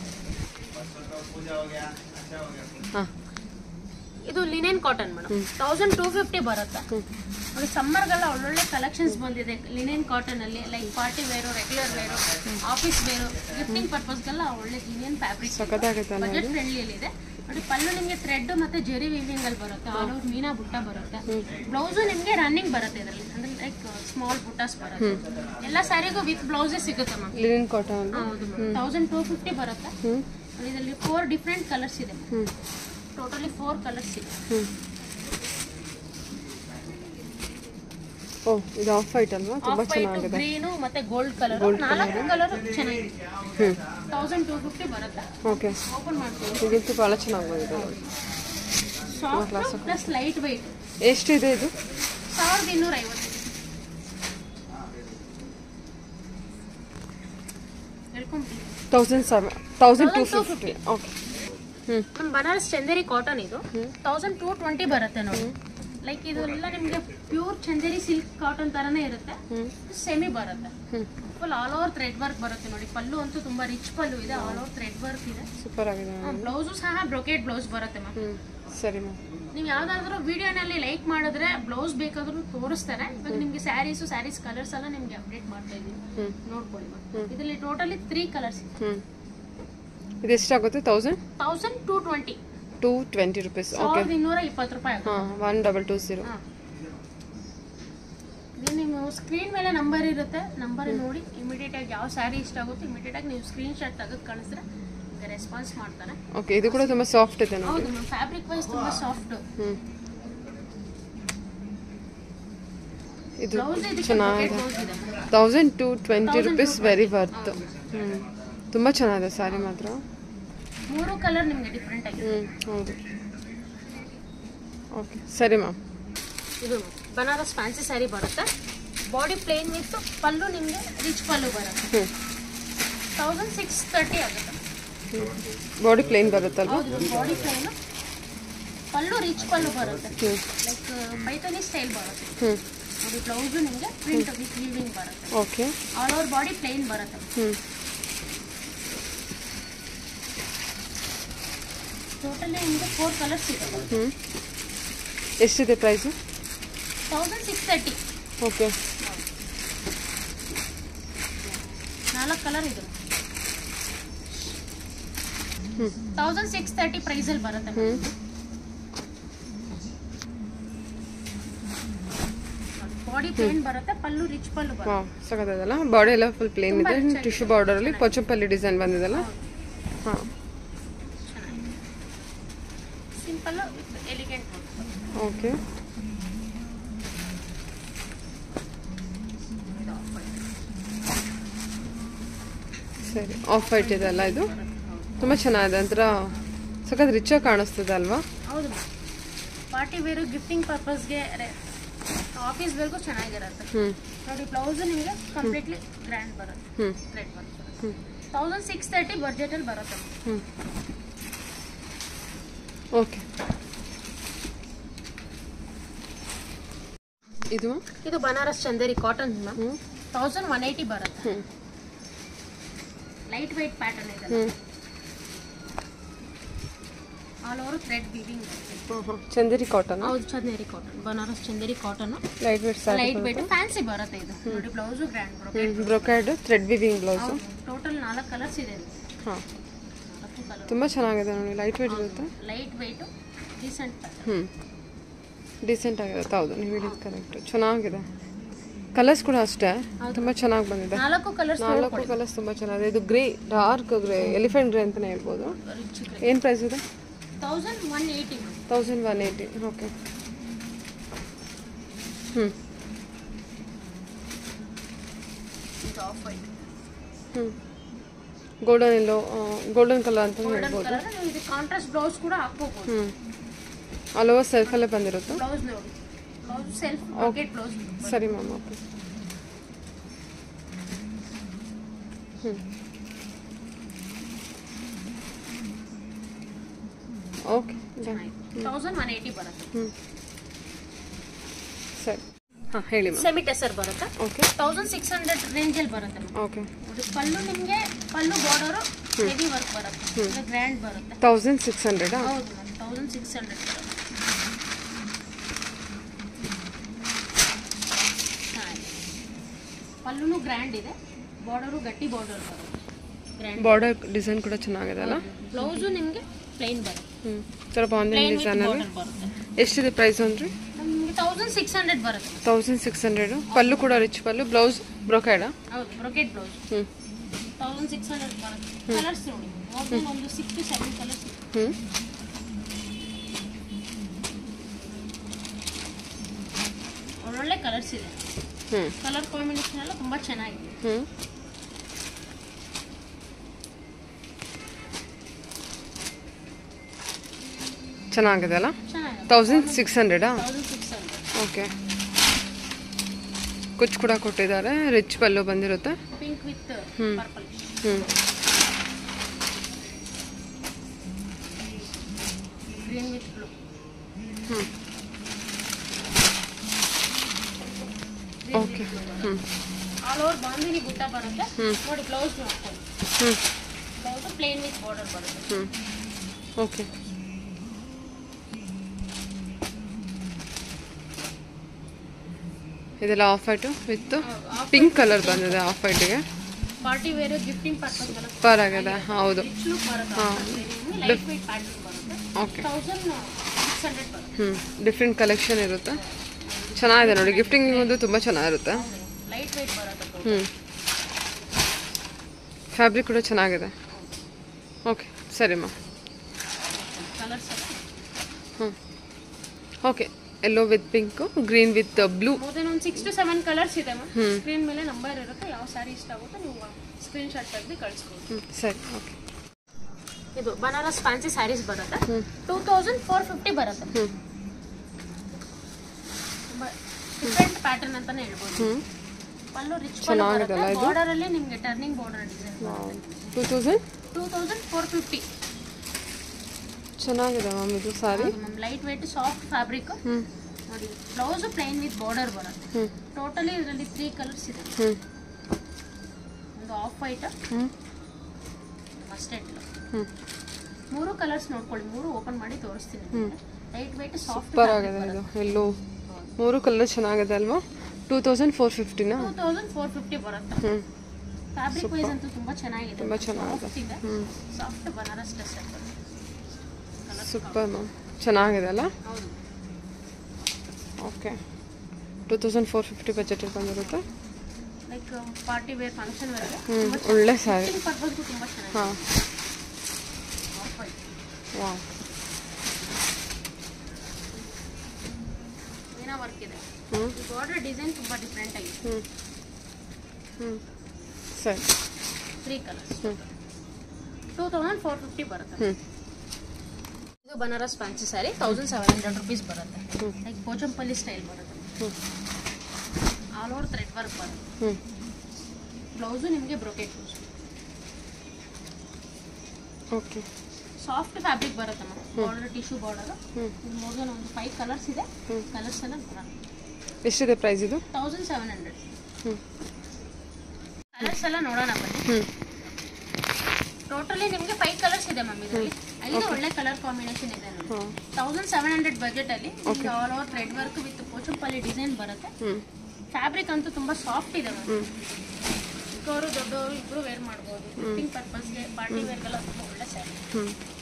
ಹಾಂ ಇದು linen cotton madam, thousand two fifty ಬರುತ್ತೆ. ನೋಡಿ ಸಮ್ಮರ್ಗೆಲ್ಲ ಒಳ್ಳೊಳ್ಳೆ ಕಲೆಕ್ಷನ್ಸ್ ಬಂದಿದೆ ಲಿನೆನ್ ಕಾಟನ್ ಅಲ್ಲಿ. Like party wear, regular wear, office wear, gifting ಪರ್ಪಸ್ಗೆಲ್ಲ ಒಳ್ಳೆ ಲಿನೆನ್ ಫ್ಯಾಬ್ರಿಕ್ ಸಖತ್ತಾಗುತ್ತೆ. ಬಜೆಟ್ ಫ್ರೆಂಡ್ಲಿ ಇದೆ. ನೋಡಿ ಪಲ್ಲು ನಿಮಗೆ ಥ್ರೆಡ್ ಮತ್ತೆ ಜೆರಿ ವೀವಿಂಗ್ ಅಲ್ಲಿ ಬರುತ್ತೆ. ಆಲ್ ಓವರ್ ಮೀನಾ ಬುಟ್ಟ ಬರುತ್ತೆ. ಬ್ಲೌಸು ನಿಮಗೆ ರನ್ನಿಂಗ್ ಬರುತ್ತೆ ಇದರಲ್ಲಿ, ಅಂದ್ರೆ ಲೈಕ್ ಸ್ಮಾಲ್ ಬುಟ್ಟಾಸ್ ಬರುತ್ತೆ. ಎಲ್ಲ ಸ್ಯಾರಿಗೂ ವಿತ್ ಬ್ಲೌಸೇ ಸಿಗುತ್ತೆ ಮ್ಯಾಮ್. ಲಿನೆನ್ ಕಾಟನ್ ಹೌದು ಮ್ಯಾಮ್, ತೌಸಂಡ್ ಟೂ ಫಿಫ್ಟಿ ಬರುತ್ತೆ. ಇದರಲ್ಲಿ ಫೋರ್ ಡಿಫ್ರೆಂಟ್ ಕಲರ್ಸ್ ಇದೆ. ಟೋಟಲಿ ಫೋರ್ ಕಲರ್ಸ್ ಇದೆ. ಓ ಇದು ಆಫ್ ವೈಟ್ ಅಲ್ವಾ, ತುಂಬಾ ಚೆನ್ನಾಗಿದೆ. ಗ್ರೀನು ಮತ್ತೆ ಗೋಲ್ಡ್ ಕಲರ್, ನಾಲ್ಕು ಕಲರ್ ಚೆನ್ನಾಗಿದೆ. ತೌಸಂಡ್ ಟೂ ಫಿಫ್ಟಿ ಬರುತ್ತೆ. ಓಕೆ ಓಪನ್ ಮಾಡ್ತೀವಿ. ಇದಂತೂ ಭಾಳ ಚೆನ್ನಾಗಿ ಬಂದಿದೆ. Soft plus light weight. ಎಷ್ಟಿದೆ ಇದು? ಸಾವಿರದ ಇನ್ನೂರ ಐವತ್ತು. Thousand seven thousand two fifty. Okay ಹ್ಞೂ ನಮ್ಮ ಬನಾರಸ್ ಚಂದೇರಿ ಕಾಟನ್ ಇದು ತೌಸಂಡ್ ಟೂ ಟ್ವೆಂಟಿ ಬರುತ್ತೆ ನೋಡಿ. ಲೈಕ್ ಇದೆಲ್ಲ ನಿಮಗೆ ಪ್ಯೂರ್ ಚಂದೇರಿ ಸಿಲ್ಕ್ ಕಾಟನ್ ತರನೇ ಇರುತ್ತೆ. ಸೆಮಿ ಬರುತ್ತೆ, full all over thread work ಬರುತ್ತೆ ನೋಡಿ. ಪಲ್ಲು ಅಂತೂ ತುಂಬಾ ರಿಚ್ ಪಲ್ಲು ಇದೆ, ಆಲ್ ಓವರ್ ಥ್ರೆಡ್ ವರ್ಕ್ ಇದೆ. ಸೂಪರ್ ಆಗಿದೆ. ಬ್ಲೌಸು ಸಹ ಬ್ರೊಕೆಟ್ ಬ್ಲೌಸ್ ಬರುತ್ತೆ ಮ್ಯಾಮ್. ಸರಿ ಮ್ಯಾಮ್. ನೀವು ಯಾವ್ದಾದ್ರು ವಿಡಿಯೋನಲ್ಲಿ ಲೈಕ್ ಮಾಡಿದ್ರೆ ಬ್ಲೌಸ್ ಬೇಕಾದ್ರೂ ತೋರಿಸ್ತಾರೆ. ಇವಾಗ ನಿಮಗೆ ಸ್ಯಾರೀಸು ಸ್ಯಾರೀಸ್ ಕಲರ್ಸ್ ಎಲ್ಲ ನಿಮ್ಗೆ ಅಪ್ಡೇಟ್ ಮಾಡ್ತಾ ಇದ್ದೀನಿ, ನೋಡ್ಕೊಳ್ಳಿ ಮ್ಯಾಮ್. ಇದರಲ್ಲಿ ಟೋಟಲಿ ತ್ರೀ ಕಲರ್ಸ್ ಇದೆ. ಇದು ಎಷ್ಟಾಗುತ್ತೆ? Thousand thousand two twenty two twenty rupees. Okay, ಇನ್ನೂರ ಇಪ್ಪತ್ತು ರೂಪಾಯಿ. ಹಾಂ, ಒನ್ ಡಬಲ್ ಟೂ ಜೀರೋ. ನೀವು ಸ್ಕ್ರೀನ್ ಮೇಲೆ ನಂಬರ್ ಇರುತ್ತೆ, ನಂಬರ್ ನೋಡಿ ಇಮಿಡಿಯೇಟ್ ಆಗಿ ಯಾವ ಸ್ಯಾರಿ ಇಷ್ಟ ಆಗುತ್ತೆ ಇಮಿಡಿಯೇಟ್ ಆಗಿ ನೀವು ಸ್ಕ್ರೀನ್ ಶಾಟ್ ತೆಗೆದು ಕಳಿಸಿದ್ರೆ ರೆಸ್ಪಾನ್ಸ್ ಮಾಡ್ತಾರೆ. ಓಕೆ, ಇದು ಕೂಡ ತುಂಬಾ ಸಾಫ್ಟ್ ಇದೆ ನೋಡಿ. ಹೌದು ಮ್ಯಾಮ್, ಫ್ಯಾಬ್ರಿಕ್ ವೈಸ್ ತುಂಬಾ ಸಾಫ್ಟ್. ಹ್ಮ್, ಇದು ಬ್ಲೌಸ್ ಇದಕ್ಕೆ ಚೆನ್ನಾಗಿದೆ. ಬ್ಲೌಸ್ ಇದೆ. Thousand two twenty rupees very worth. ಹ್ಮ್, ತುಂಬಾ ಚೆನ್ನಾಗಿದೆ ಸ್ಯಾರಿ ಮಾತ್ರ. ಮೂರು ಕಲರ್ ನಿಮಗೆ ಡಿಫ್ರೆಂಟ್ ಆಗಿದೆ. ಹ್ಮ್, ಹೌದು. ಓಕೆ, ಸರಿ ಮ್ಯಾಮ್. ಇದು ಬನಾರಸ್ ಫ್ಯಾನ್ಸಿ ಸ್ಯಾರಿ ಬರುತ್ತೆ. ಬಾಡಿ ಪ್ಲೇನ್ ವಿತ್ ಪಲ್ಲು ನಿಮಗೆ ರಿಚ್ ಪಲ್ಲು ಬರುತ್ತೆ. ಹ್ಮ್, ತೌಸಂಡ್ ಸಿಕ್ಸ್ ತರ್ಟಿ ಆಗುತ್ತೆ. ಬಾಡಿ ಪ್ಲೇನ್ ಬರುತ್ತಲ್ವಾ? ಹೌದು, body plain pallu rich pallu ಬರುತ್ತೆ. ಹ್ಮ್, ಲೈಕ್ ಪೈಥಾನಿ ಸ್ಟೈಲ್ ಬರುತ್ತೆ. ಹ್ಮ್, ನೋಡಿ ಬ್ಲೌಸು ನಿಮಗೆ ಪ್ರಿಂಟ್ ವಿತ್ ವೀವಿಂಗ್ ಬರುತ್ತೆ. Okay, all over body plain ಬರುತ್ತೆ. ಹ್ಮ್, ಟೋಟಲಿ ನಿಮಗೆ ಫೋರ್ ಕಲರ್ಸ್ ಇದೆ. ಹ್ಮ್, ಎಷ್ಟಿದೆ price? Thousand six thirty. Okay, ನಾಲ್ಕು ಕಲರ್ ಇದೆ. ಹ್ಮ್, ತೌಸಂಡ್ ಸಿಕ್ಸ್ ತರ್ಟಿ ಪ್ರೈಸಲ್ಲಿ ಬರುತ್ತೆ. ಹ್ಮ್, ಬಾಡಿ ಪ್ಲೇನ್ ಬರುತ್ತೆ, ಪಲ್ಲು ರಿಚ್ ಪಲ್ಲು ಬರುತ್ತೆ. ವಾವ್, ಸಖತ್ತಾದಲ್ಲ. ಬಾಡಿ ಎಲ್ಲ ಫುಲ್ ಪ್ಲೇನ್ ಇದೆ. ಟಿಶ್ಯೂ ಬಾರ್ಡರ್ ಅಲ್ಲಿ ಪೊಚ್ಚಂಪಲ್ಲಿ ಡಿಸೈನ್ ಬಂದಿದೆಲ್ಲ. ಹಾಂ, ಸಿಂಪಲ್ ಎಲಿಗೆಂಟ್. ಓಕೆ, ಸರಿ. ಆಫ್ ವೈಟ್ ಇದೆ ಅಲ್ಲ, ಇದು ತುಂಬ ಚೆನ್ನಾಗಿದೆ. ಒಂಥರ ಸಖತ್ ರಿಚಾಗಿ ಕಾಣಿಸ್ತದೆ ಅಲ್ವಾ? ಹೌದು, ಪಾರ್ಟಿ ವೇರು, ಗಿಫ್ಟಿಂಗ್ ಪರ್ಪಸ್ಗೆ, ಆಫೀಸ್ ವೇರ್ಗೂ ಚೆನ್ನಾಗಿರುತ್ತೆ. ಹ್ಞೂ, ನೋಡಿ ಬ್ಲೌಸ್ ನಿಮಗೆ ಕಂಪ್ಲೀಟ್ಲಿ ಗ್ರ್ಯಾಂಡ್ ಬರುತ್ತೆ. ಹ್ಞೂ, ಥ್ರೆಡ್ ವರ್ಕ್ ಬರುತ್ತೆ. ಹ್ಞೂ, ತೌಸಂಡ್ ಸಿಕ್ಸ್ ತರ್ಟಿ ಬಡ್ಜೆಟಲ್ಲಿ ಬರುತ್ತೆ. ಹ್ಞೂ, ಓಕೆ. ಇದು ಇದು ಬನಾರಸ್ ಚಂದೇರಿ ಕಾಟನ್ ಮ್ಯಾಮ್. ಹ್ಞೂ, ತೌಸಂಡ್ ಒನ್ ಏಯ್ಟಿ ಬರುತ್ತೆ. ಹ್ಞೂ, ಲೈಟ್ ವೆಯ್ಟ್ ಪ್ಯಾಟರ್ನ್ ಇದೆ. ಹ್ಞೂ, ಆಲ್ ಓವರ್ ಥ್ರೆಡ್ ವೀವಿಂಗ್. ಹಾಂ ಹಾಂ, ಚಂದೇರಿ ಕಾಟನ್. ಹೌದು, Chanderi cotton, Banaras Chanderi cotton. Light weight sari, light weight fancy ಬರುತ್ತೆ ಇದು. ನೋಡಿ ಬ್ಲೌಸು grand brocade. Brocade thread weaving blouse. Total ನಾಲ್ಕು ಕಲರ್ಸ್ ಇದೆ. ಹಾಂ, ನಾಲ್ಕು ಕಲರ್. ತುಂಬ ಚೆನ್ನಾಗಿದೆ ನೋಡಿ. ಲೈಟ್ ವೇಟ್ ಇರುತ್ತೆ. Light weight decent pattern. ಹ್ಞೂ, ಡೀಸೆಂಟ್ ಆಗಿರುತ್ತೆ. ಹೌದು, ನೀವು ಹೇಳಿದ್ದು ಕರೆಕ್ಟ್. ಚೆನ್ನಾಗಿದೆ. ಕಲರ್ಸ್ ಕೂಡ ಅಷ್ಟೇ ತುಂಬ ಚೆನ್ನಾಗಿ ಬಂದಿದೆ. ನಾಲ್ಕು ಕಲರ್ಸ್. ನಾಲ್ಕು ಕಲರ್ಸ್ ತುಂಬ ಚೆನ್ನಾಗಿದೆ. ಇದು grey, dark grey, elephant grey ಅಂತಲೇ ಹೇಳ್ಬೋದು. ಏನು ಪ್ರೈಸ್ ಇದೆ? Thousand one eighty thousand one eighty okay. ಹ್ಞೂ ಇದು ಆಫ್ ವೈಟ್. ಹ್ಞೂ ಗೋಲ್ಡನ್ ಎಲ್ಲೋ ಗೋಲ್ಡನ್ ಕಲರ್ ಅಂತ ಗೋಲ್ಡನ್ ಹೇಳ್ಬೋದು. ಕಲರ್ ನೀವು ಇದು ಕಾಂಟ್ರಾಸ್ಟ್ ಬ್ಲೌಸ್ ಕೂಡ ಹಾಕೋಬಹುದು. ಹ್ಞೂ ಆಲ್ ಓವರ್ ಸೆಲ್ಫಲ್ಲೇ ಬಂದಿರುತ್ತೆ. ಬ್ಲೌಸ್ ನೋಡಿ, ಬ್ಲೌಸ್ ಸೆಲ್ಫ್ ಪಾಕೆಟ್ ಬ್ಲೌಸ್. ಸರಿ ಮ್ಯಾಮ್ ಓಕೆ. ಹ್ಞೂ ಓಕೆ ತೌಸಂಡ್ ಒನ್ ಏಯ್ಟಿ ಬರುತ್ತೆ. ಹ್ಞೂ ಸರಿ ಹಾಂ ಹೇಳಿ ಮ್ಯಾಮ್. ಸೆಮಿ ಟೆಸರ್ ಬರುತ್ತೆ. ಓಕೆ ತೌಸಂಡ್ ಸಿಕ್ಸ್ ಹಂಡ್ರೆಡ್ ರೇಂಜಲ್ಲಿ ಬರುತ್ತೆ. ಓಕೆ ಪಲ್ಲು ನಿಮಗೆ ಪಲ್ಲು ಬಾರ್ಡರು ಹೆವಿ ವರ್ಕ್ ಬರುತ್ತೆ, ಗ್ರ್ಯಾಂಡ್ ಬರುತ್ತೆ. ತೌಸಂಡ್ ಸಿಕ್ಸ್ ಹಂಡ್ರೆಡಾ? ಹೌದು ಮ್ಯಾಮ್, ತೌಸಂಡ್ ಸಿಕ್ಸ್ ಹಂಡ್ರೆಡ್ ಬರುತ್ತೆ. ಪಲ್ಲುನು ಗ್ರ್ಯಾಂಡ್ ಇದೆ, ಬಾರ್ಡರು ಗಟ್ಟಿ ಬಾರ್ಡರ್ ಬರುತ್ತೆ. ಗ್ರ್ಯಾಂಡ್ ಬಾರ್ಡರ್ ಡಿಸೈನ್ ಕೂಡ ಚೆನ್ನಾಗಿದೆ ಅಲ್ಲ? ಬ್ಲೌಸು ನಿಮಗೆ ಪ್ಲೈನ್ ಬರುತ್ತೆ. ಹ್ಞೂ ಸ್ವಲ್ಪ ಆನ್ಲೈನ್ ಡಿಸೈನಲ್ಲಿ ಬರುತ್ತೆ. ಎಷ್ಟಿದೆ ಪ್ರೈಸ್ ಅಂದ್ರೆ? ನಿಮಗೆ ತೌಸಂಡ್ ಸಿಕ್ಸ್ ಹಂಡ್ರೆಡ್ ಬರುತ್ತೆ. Thousand six hundred. ಪಲ್ಲು ಕೂಡ ರಿಚ್ ಪಲ್ಲು, ಬ್ಲೌಸ್ ಬ್ರೊಕೇಡಾ? ಹೌದು, ಬ್ರೊಕೆಟ್ ಬ್ಲೌಸ್. ಹ್ಞೂ ತೌಸಂಡ್ ಸಿಕ್ಸ್ ಹಂಡ್ರೆಡ್ ಬರುತ್ತೆ. ಕಲರ್ಸ್ ನೋಡಿ, ಮೊದಲು ಒಂದು ಸಿಕ್ಸ್ ಟು ಸೆವೆನ್ ಕಲರ್ಸ್. ಹ್ಞೂ ಒಳ್ಳೊಳ್ಳೆ ಕಲರ್ಸ್ ಇದೆ. ಹ್ಞೂ ಕಲರ್ ಕಾಂಬಿನೇಷನ್ ಎಲ್ಲ ತುಂಬ ಚೆನ್ನಾಗಿದೆ. ಹ್ಞೂ ಚೆನ್ನಾಗಿದೆ ಅಲ್ಲ? ಚೆನ್ನಾಗಿದೆ. ತೌಸಂಡ್ ಸಿಕ್ಸ್ ಹಂಡ್ರೆಡಾ? Thousand six hundred. ಓಕೆ. ಕುಚ್ಚು ಕೂಡ ಕೊಟ್ಟಿದ್ದಾರೆ, ರಿಚ್ ಪಲ್ಲು ಬಂದಿರುತ್ತೆ. Pink with hmm. ಪರ್ಪಲ್. ಹ್ಞೂ ಗ್ರೀನ್ ವಿತ್ ಬ್ಲೂ. ಹ್ಞೂ ಓಕೆ. ಹ್ಞೂ ಆಲ್ ಓವರ್ ಬಾಂದಿನಿ ಬುಟ್ಟ ಬರುತ್ತೆ. ಹ್ಮ್. ನೋಡಿ ಬ್ಲೌಸ್ ನೋಡ್ಕೊಳ್ಳಿ. ಹ್ಞೂ ಬ್ಲೌಸ್ ಪ್ಲೇನ್ ವಿತ್ ಬಾರ್ಡರ್ ಬರುತ್ತೆ. ಹ್ಞೂ ಓಕೆ. ಇದೆಲ್ಲ off white with pink colour ಬಂದಿದೆ. ಆಫ್ ವೈಟಿಗೆ ಪಾರ್ಟಿ ವೇರ್ ಗಿಫ್ಟಿಂಗ್ ಪರ್ಪಸ್ ಬರುತ್ತೆ. ಸೂಪರ್ ಆಗಿದೆ. ಹೌದು. ರಿಚ್ ಲುಕ್ ಬರುತ್ತೆ. ಹಾಂ. ಲೈಟ್ ವೇಟ್ ಪ್ಯಾಟರ್ನ್ ಬರುತ್ತೆ. ಓಕೆ. ತೌಸಂಡ್ ಸಿಕ್ಸ್ ಹಂಡ್ರೆಡ್ ಬರುತ್ತೆ. ಹ್ಞೂ ಡಿಫ್ರೆಂಟ್ ಕಲೆಕ್ಷನ್ ಇರುತ್ತೆ, ಚೆನ್ನಾಗಿದೆ ನೋಡಿ. ಗಿಫ್ಟಿಂಗ್ ಒಂದು ತುಂಬ ಚೆನ್ನಾಗಿರುತ್ತೆ. ಲೈಟ್ ವೇಟ್ ಬರುತ್ತೆ. ಹ್ಞೂ ಫ್ಯಾಬ್ರಿಕ್ ಕೂಡ ಚೆನ್ನಾಗಿದೆ. ಓಕೆ ಸರಿ ಮ್ಯಾಮ್. ಕಲರ್ಸ್ ಎಲ್ಲ ಹ್ಞೂ okay. Yellow with pink, green with blue. More than ಒಂದು ಸಿಕ್ಸ್ ಟು ಸೆವೆನ್ ಕಲರ್ಸ್ ಇದೆ ಮ್ಯಾಮ್. ಹ್ಮ್. ಸ್ಕ್ರೀನ್ ಮೇಲೆ ನಂಬರ್ ಇರುತ್ತೆ. ಯಾವ ಸ್ಯಾರಿ ಇಷ್ಟ ಆಗುತ್ತೋ ನೀವು ಸ್ಕ್ರೀನ್ ಶಾಟ್ ತೆಗೆದು ಕಳಿಸ್ಬೋದು. ಹ್ಞೂ ಸರಿ ಓಕೆ. ಇದು ಬನಾರಸ್ ಫ್ಯಾನ್ಸಿ ಸ್ಯಾರೀಸ್ ಬರುತ್ತೆ. ಹ್ಞೂ ಟೂ ತೌಸಂಡ್ ಫೋರ್ ಫಿಫ್ಟಿ ಬರುತ್ತೆ. ಹ್ಞೂ ತುಂಬ ಡಿಫ್ರೆಂಟ್ ಪ್ಯಾಟರ್ನ್ ಅಂತಾನೆ ಹೇಳ್ಬೋದು. ಹ್ಞೂ ಪಲ್ಲು ರಿಚ್ ಚೆನ್ನಾಗಿದೆಲ್ಲ ಇದು? ಬಾರ್ಡರ್ ಅಲ್ಲಿ ನಿಮಗೆ turning border design. Two thousand two thousand four fifty. ಚೆನ್ನಾಗಿದೆ ಮ್ಯಾಮ್ ಇದು sari. Ma'am light weight soft fabric. ಹ್ಞೂ ನೋಡಿ ಬ್ಲೌಸ್ ಪ್ಲೈನ್ ವಿತ್ ಬಾರ್ಡರ್ ಬರುತ್ತೆ. ಹ್ಞೂ ಟೋಟಲಿ ಇದರಲ್ಲಿ ತ್ರೀ ಕಲರ್ಸ್ ಇದೆ. ಹ್ಞೂ ಒಂದು ಆಫ್ ವೈಟ್, ಹ್ಞೂ ಮಸ್ಟರ್ಡ್. ಹ್ಞೂ ಮೂರು ಕಲರ್ಸ್ ನೋಡ್ಕೊಳ್ಳಿ, ಮೂರು ಓಪನ್ ಮಾಡಿ ತೋರಿಸ್ತೀನಿ. ಹ್ಞೂ ಲೈಟ್ ವೇಟ್ ಸಾಫ್ಟ್ ಸೂಪರ್ ಆಗಿದೆ ಇದು. ಎಲ್ಲೋ ಮೂರು ಕಲರ್ ಚೆನ್ನಾಗಿದೆ ಅಲ್ವಾ? ಟೂ ತೌಸಂಡ್ ಫೋರ್ ಫಿಫ್ಟಿನಾ? ಟೂ ತೌಸಂಡ್ ಫೋರ್ ಫಿಫ್ಟಿ ಬರುತ್ತೆ. ಹ್ಞೂ ಫ್ಯಾಬ್ರಿಕ್ ವೈಸ್ ಅಂತೂ ತುಂಬ ಚೆನ್ನಾಗಿದೆ. ತುಂಬ ಚೆನ್ನಾಗಿದೆ. ಸಾಫ್ಟ್ ಇದೆ. ಹ್ಞೂ ಸಾಫ್ಟ್ ಬನಾರಸ್ ಡ್ರೆಸ್ ಅಂತ. ಸೂಪರ್ ಮ್ಯಾಮ್, ಚೆನ್ನಾಗಿದೆ ಅಲ್ಲ? ಹೌದು. Okay. Two thousand four fifty ಬಜೆಟಲ್ಲಿ ಬಂದಿರುತ್ತೆ. ಲೈಕ್ ಪಾರ್ಟಿ ವೇರ್ ಫಂಕ್ಷನ್ ವೇರ್ಗೆ ಹ್ಞೂ ಒಳ್ಳೆ ಸ್ಯಾರಿ. ಪರ್ಪಸ್ಗೂ ತುಂಬ ಚೆನ್ನಾಗಿದೆ. ಹಾಂ ಆಫ್ ವೈಟ್. ವಾವ್. ಏನೋ ವರ್ಕ್ ಇದೆ. ಹ್ಞೂ ಈ ಬಾರ್ಡರ್ ಡಿಸೈನ್ ತುಂಬ ಡಿಫ್ರೆಂಟ್ ಆಗಿದೆ. ಹ್ಞೂ ಹ್ಞೂ ಸರಿ. Three colours. ಹ್ಞೂ ಟೂ ತೌಸಂಡ್ ಫೋರ್ ಫಿಫ್ಟಿ ಬರುತ್ತೆ. ಹ್ಞೂ ಇದು Banaras fancy sari thousand seven hundred rupees ಬರುತ್ತೆ. ಹ್ಞೂ ಲೈಕ್ ಪೋಚಂಪಲ್ಲಿ ಸ್ಟೈಲ್ ಬರುತ್ತೆ. ಹ್ಞೂ ಆಲ್ ಓವರ್ ಥ್ರೆಡ್ ವರ್ಕ್ ಬರುತ್ತೆ. ಹ್ಞೂ ಬ್ಲೌಸು ನಿಮಗೆ brocade blouse. Okay. Soft fabric ಬರುತ್ತೆ ಮ್ಯಾಮ್. Border tissue border. ಹ್ಞೂ ಮೋರ್ ದೆನ್ ಒಂದು ಫೈವ್ ಕಲರ್ಸ್ ಇದೆ. ಹ್ಞೂ ಕಲರ್ಸ್ ಎಲ್ಲ ಬರೋಣ. ಎಷ್ಟಿದೆ ಪ್ರೈಸ್ ಇದು? Thousand seven hundred. ಹ್ಞೂ ಕಲರ್ಸ್ ಎಲ್ಲ ನೋಡೋಣ ಬನ್ನಿ. ಹ್ಞೂ ಟೋಟಲಿ ನಿಮಗೆ ಫೈವ್ ಕಲರ್ಸ್ ಇದೆ ಮ್ಯಾಮ್. ಇದರಲ್ಲಿ ಐದು ಒಳ್ಳೆ ಕಲರ್ ಕಾಂಬಿನೇಷನ್ ಇದೆ ನೋಡಿ. ಹಾಂ ತೌಸಂಡ್ ಸೆವೆನ್ ಹಂಡ್ರೆಡ್ ಬಜೆಟ್ ಅಲ್ಲಿ all over thread work with Pochampalli design ಬರುತ್ತೆ. ಹ್ಞೂ ಫ್ಯಾಬ್ರಿಕ್ ಅಂತೂ ತುಂಬಾ ಸಾಫ್ಟ್ ಇದೆ ಮ್ಯಾಮ್. ಹ್ಞೂ ಚಿಕ್ಕವರು ದೊಡ್ಡವರು ಇಬ್ರು ವೇರ್ ಮಾಡ್ಬೋದು. ಗಿಫ್ಟಿಂಗ್ ಪರ್ಪಸ್ಗೆ ಪಾರ್ಟಿ ವೇರ್ಗೆಲ್ಲ ತುಂಬ ಒಳ್ಳೆ ಸ್ಯಾರಿ. ಹ್ಞೂ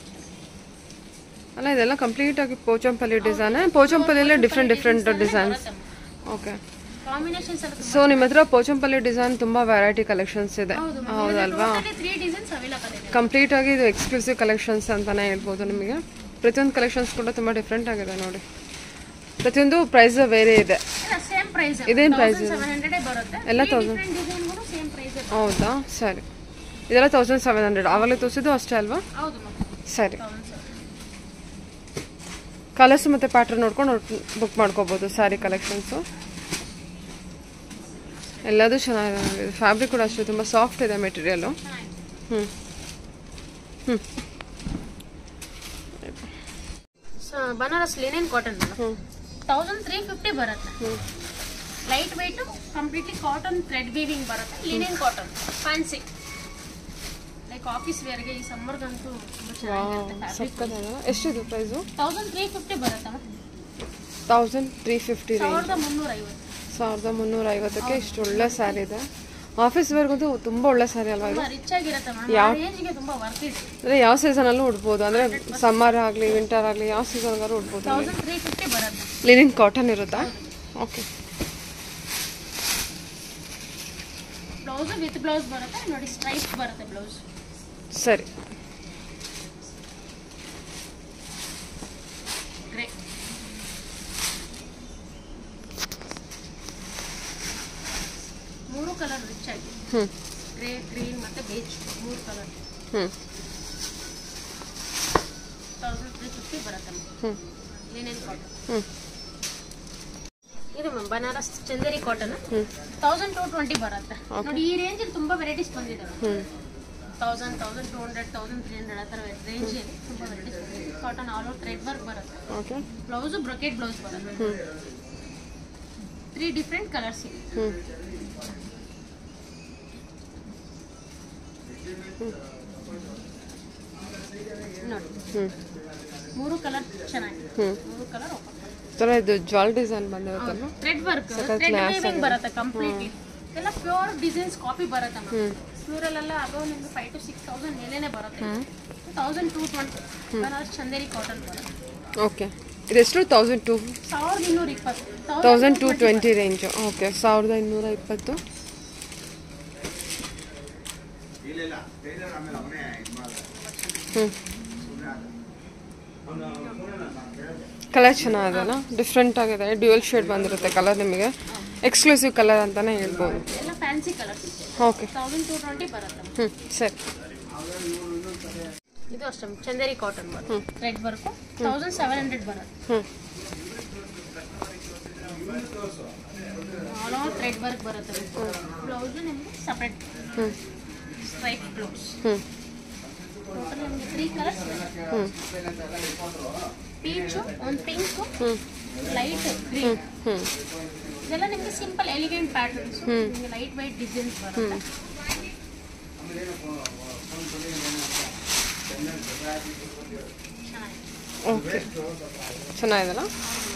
ಅಲ್ಲ ಇದೆಲ್ಲ ಕಂಪ್ಲೀಟ್ ಆಗಿ ಪೋಚಂಪಲ್ಲಿ ಡಿಸೈನ್. ಪೋಚಂಪಲ್ಲಿಯಲ್ಲೇ different different designs. Okay. Combinations ಎಲ್ಲ ಸೊ ನಿಮ್ಮ ಹತ್ರ ಪೋಚಂಪಲ್ಲಿ ಡಿಸೈನ್ ತುಂಬ ವೆರೈಟಿ ಕಲೆಕ್ಷನ್ಸ್ ಇದೆ, ಹೌದಲ್ವಾ? ತ್ರೀ ಡಿಸೈನ್ಸ್ ಅವೈಲೇಬಲ್ ಇದೆ. ಕಂಪ್ಲೀಟ್ ಆಗಿ ಇದು ಎಕ್ಸ್ಕ್ಲೂಸಿವ್ ಕಲೆಕ್ಷನ್ಸ್ ಅಂತಾನೆ ಹೇಳ್ಬೋದು ನಿಮಗೆ. ಪ್ರತಿಯೊಂದು ಕಲೆಕ್ಷನ್ಸ್ ಕೂಡ ತುಂಬ ಡಿಫ್ರೆಂಟ್ ಆಗಿದೆ ನೋಡಿ. ಪ್ರತಿಯೊಂದು ಪ್ರೈಸ್ ಬೇರೆ ಇದೆ. Same price. ಇದೇನು ಪ್ರೈಸ್? ಸೆವೆನ್ ಹಂಡ್ರೆಡ್ ಬರುತ್ತೆ. ಎಲ್ಲ ತೌಸಂಡ್. Same price. ಹೌದಾ, ಸರಿ. ಇದೆಲ್ಲ ತೌಸಂಡ್ ಸೆವೆನ್ ಹಂಡ್ರೆಡ್ ಆವಾಗಲೇ ತೋರಿಸಿದ್ದು ಅಷ್ಟೇ ಅಲ್ವಾ? ಹೌದು. ಸರಿ. ಕಲರ್ಸ್ ಮತ್ತು ಪ್ಯಾಟ್ರನ್ ನೋಡ್ಕೊಂಡು ಬುಕ್ ಮಾಡ್ಕೋಬೋದು ಸ್ಯಾರಿ ಕಲೆಕ್ಷನ್ಸು. ಎಲ್ಲದೂ ಚೆನ್ನಾಗಿದೆ. ಫ್ಯಾಬ್ರಿಕ್ ಕೂಡ ಅಷ್ಟೇ ತುಂಬ ಸಾಫ್ಟ್ ಇದೆ ಮೆಟೀರಿಯಲು. ಹ್ಞೂ ಹ್ಞೂ ಬನಾರಸ್ ಲಿನೆನ್ ಕಾಟನ್ ಹ್ಞೂ ತೌಸಂಡ್ ತ್ರೀ ಫಿಫ್ಟಿ ಬರುತ್ತೆ. Light weight completely cotton thread weaving ಬರುತ್ತೆ. Linen cotton fancy like office ವೇರ್ಗೆ ಈ ಸಮ್ಮರ್ಗಂತೂ ತುಂಬ ಚೆನ್ನಾಗಿರುತ್ತೆ. ಎಷ್ಟಿದು ಪ್ರೈಸು? ತೌಸಂಡ್ ತ್ರೀ ಫಿಫ್ಟಿ ಬರುತ್ತೆ. ತೌಸಂಡ್ ತ್ರೀ ಫಿಫ್ಟಿ ಸಾವಿರದ ಮುನ್ನೂರ ಐವತ್ತು. ಸಾವಿರದ ಮುನ್ನೂರ ಐವತ್ತಕ್ಕೆ ಇಷ್ಟು ಒಳ್ಳೆ ಸ್ಯಾರಿ ಇದೆ. ಆಫೀಸ್ ವೇರ್ಗಂತೂ ತುಂಬ ಒಳ್ಳೆ ಸ್ಯಾರಿ ಅಲ್ವಾ ಇದು? ರಿಚ್ ಆಗಿರುತ್ತೆ ಮೇಡಮ್. ಯಾವ ರೇಂಜ್ಗೆ ತುಂಬಾ ವರ್ತ್ ಇದೆ. ಅಂದರೆ ಯಾವ ಸೀಸನಲ್ಲೂ ಉಡ್ಬೋದು, ಅಂದರೆ ಸಮ್ಮರ್ ಆಗಲಿ ವಿಂಟರ್ ಆಗಲಿ ಯಾವ ಸೀಸನ್ಗಾದ್ರೂ ಉಡ್ಬೋದು. ತೌಸಂಡ್ ತ್ರೀ ಫಿಫ್ಟಿ ಬರುತ್ತೆ. ಲಿನಿನ್ ಕಾಟನ್ ಇರುತ್ತಾ? ಓಕೆ. ಬ್ಲೌಸ್ ವಿತ್ ಬ್ಲೌಸ್ ಬರುತ್ತೆ ನೋಡಿ, ಸ್ಟ್ರೈಪ್ ಬರುತ್ತೆ ಬ್ಲೌಸ್. ಸರಿ. ಗ್ರೇ ಮೂರು ಕಲರ್ ರಿಚ್ ಆಗಿ. ಹ್ಞೂ ಗ್ರೇ, ಗ್ರೀನ್ ಮತ್ತೆ ಬೇಜ್ ಮೂರು ಕಲರ್. ಹ್ಞೂ ತೌಸಂಡ್ ತ್ರೀ ಫಿಫ್ಟಿ ಬರುತ್ತೆ. ಹ್ಞೂ ಲಿನೆನ್ ಕಾಟನ್. ಹ್ಞೂ ಇದು ಮ್ಯಾಮ್ ಬನಾರಸ್ ಚಂದೇರಿ ಕಾಟನ್. ಹ್ಞೂ ತೌಸಂಡ್ ಟು ಟ್ವೆಂಟಿ ಬರುತ್ತೆ ನೋಡಿ. ಈ ರೇಂಜಲ್ಲಿ ತುಂಬಾ ವೆರೈಟೀಸ್ ಬಂದಿದೆ. ಹ್ಞೂ thousand thousand two hundred thousand three hundred ಆ ಥರ ರೇಂಜ್ ಇದೆ. ತುಂಬ ವೆರೈಟೀಸ್ ಬಂದಿದೆ. Cotton all over thread work ಬರುತ್ತೆ. ಓಕೆ. ಬ್ಲೌಸು ಬ್ರೊಕೆಟ್ ಬ್ಲೌಸ್ ಬರುತ್ತೆ. ಹ್ಞೂ ತ್ರೀ ಡಿಫ್ರೆಂಟ್ ಕಲರ್ಸ್ ಇದೆ. ಹ್ಞೂ ನೋಡಿ ಹ್ಞೂ ಮೂರು ಕಲರ್ ಚೆನ್ನಾಗಿದೆ. ಹ್ಞೂ ಮೂರು ಕಲರ್ ಥರ ಇದು ಜ್ವಾಲ್ ಡಿಸೈನ್ ಬಂದಿರುತ್ತಲ್ಲ. ಥ್ರೆಡ್ ವರ್ಕ್ ಥ್ರೆಡ್ ವೀವಿಂಗ್ ಬರುತ್ತೆ ಕಂಪ್ಲೀಟ್ಲಿ. ಎಲ್ಲ ಪ್ಯೂರ್ ಡಿಸೈನ್ಸ್ ಕಾಪಿ ಬರುತ್ತೆ ಮ್ಯಾಮ್. ಪ್ಯೂರಲ್ಲೆಲ್ಲ ಅಬೌವ್ ನಿಮ್ಗೆ ಫೈವ್ ಟು ಸಿಕ್ಸ್ ತೌಸಂಡ್ ಮೇಲೇನೆ ಬರುತ್ತೆ. Thousand two twenty Banaras Chanderi cotton ಬರುತ್ತೆ. ಓಕೆ. ಇದೆಷ್ಟು? ತೌಸಂಡ್ ಟು ಸಾವಿರದ ಇನ್ನೂರ ಇಪ್ಪತ್ತು. Thousand two twenty range. Okay. ಸಾವಿರದ ಇನ್ನೂರ ಇಪ್ಪತ್ತು. ಹ್ಞೂ ಕಲರ್ ಚೆನ್ನಾಗಲ್ಲ, ಡಿಫ್ರೆಂಟ್ ಆಗಿದೆ. ಡ್ಯುಯಲ್ ಶೇಡ್ ಬಂದಿರುತ್ತೆ ಕಲರ್. ನಿಮಗೆ ಎಕ್ಸ್ಕ್ಲೂಸಿವ್ ಕಲರ್ ಅಂತಲೇ ಹೇಳ್ಬೋದು. ಎಲ್ಲ fancy colours. Okay. Thousand two twenty ಬರುತ್ತೆ. ಹ್ಞೂ ಸರಿ. ಇದು ಅಷ್ಟೇ ಚಂದೇರಿ ಕಾಟನ್ ಬರುತ್ತೆ. Thread work thousand seven hundred ಬರುತ್ತೆ. ಹ್ಞೂ ಆಲ್ ಓವರ್ ಥ್ರೆಡ್ ವರ್ಕ್ ಬರುತ್ತೆ. ಬ್ಲೌಸು ನಿಮಗೆ ಸಪ್ರೇಟ್ ಹ್ಞೂ ಸ್ಟ್ರೈಪ್ ಬ್ಲೌಸ್. ಹ್ಞೂ ಟೋಟಲ್ ನಿಮಗೆ ತ್ರೀ ಕಲರ್ಸ್. ಹ್ಞೂ ಪೀಚು, ಒಂದು ಪಿಂಕು, ಹ್ಞೂ ಲೈಟ್ ಗ್ರೀನ್. ಹ್ಞೂ ಇದೆಲ್ಲ ನಿಮಗೆ ಸಿಂಪಲ್ ಎಲಿಗೆಂಟ್ ಪ್ಯಾಟರ್ನ್ಸ್. ನಿಮಗೆ ಲೈಟ್ ವೈಟ್ ಡಿಸೈನ್ಸ್ ಬರುತ್ತೆ. ಓಕೆ. ಚೆನ್ನಾಗಿದೆಲ್ಲ.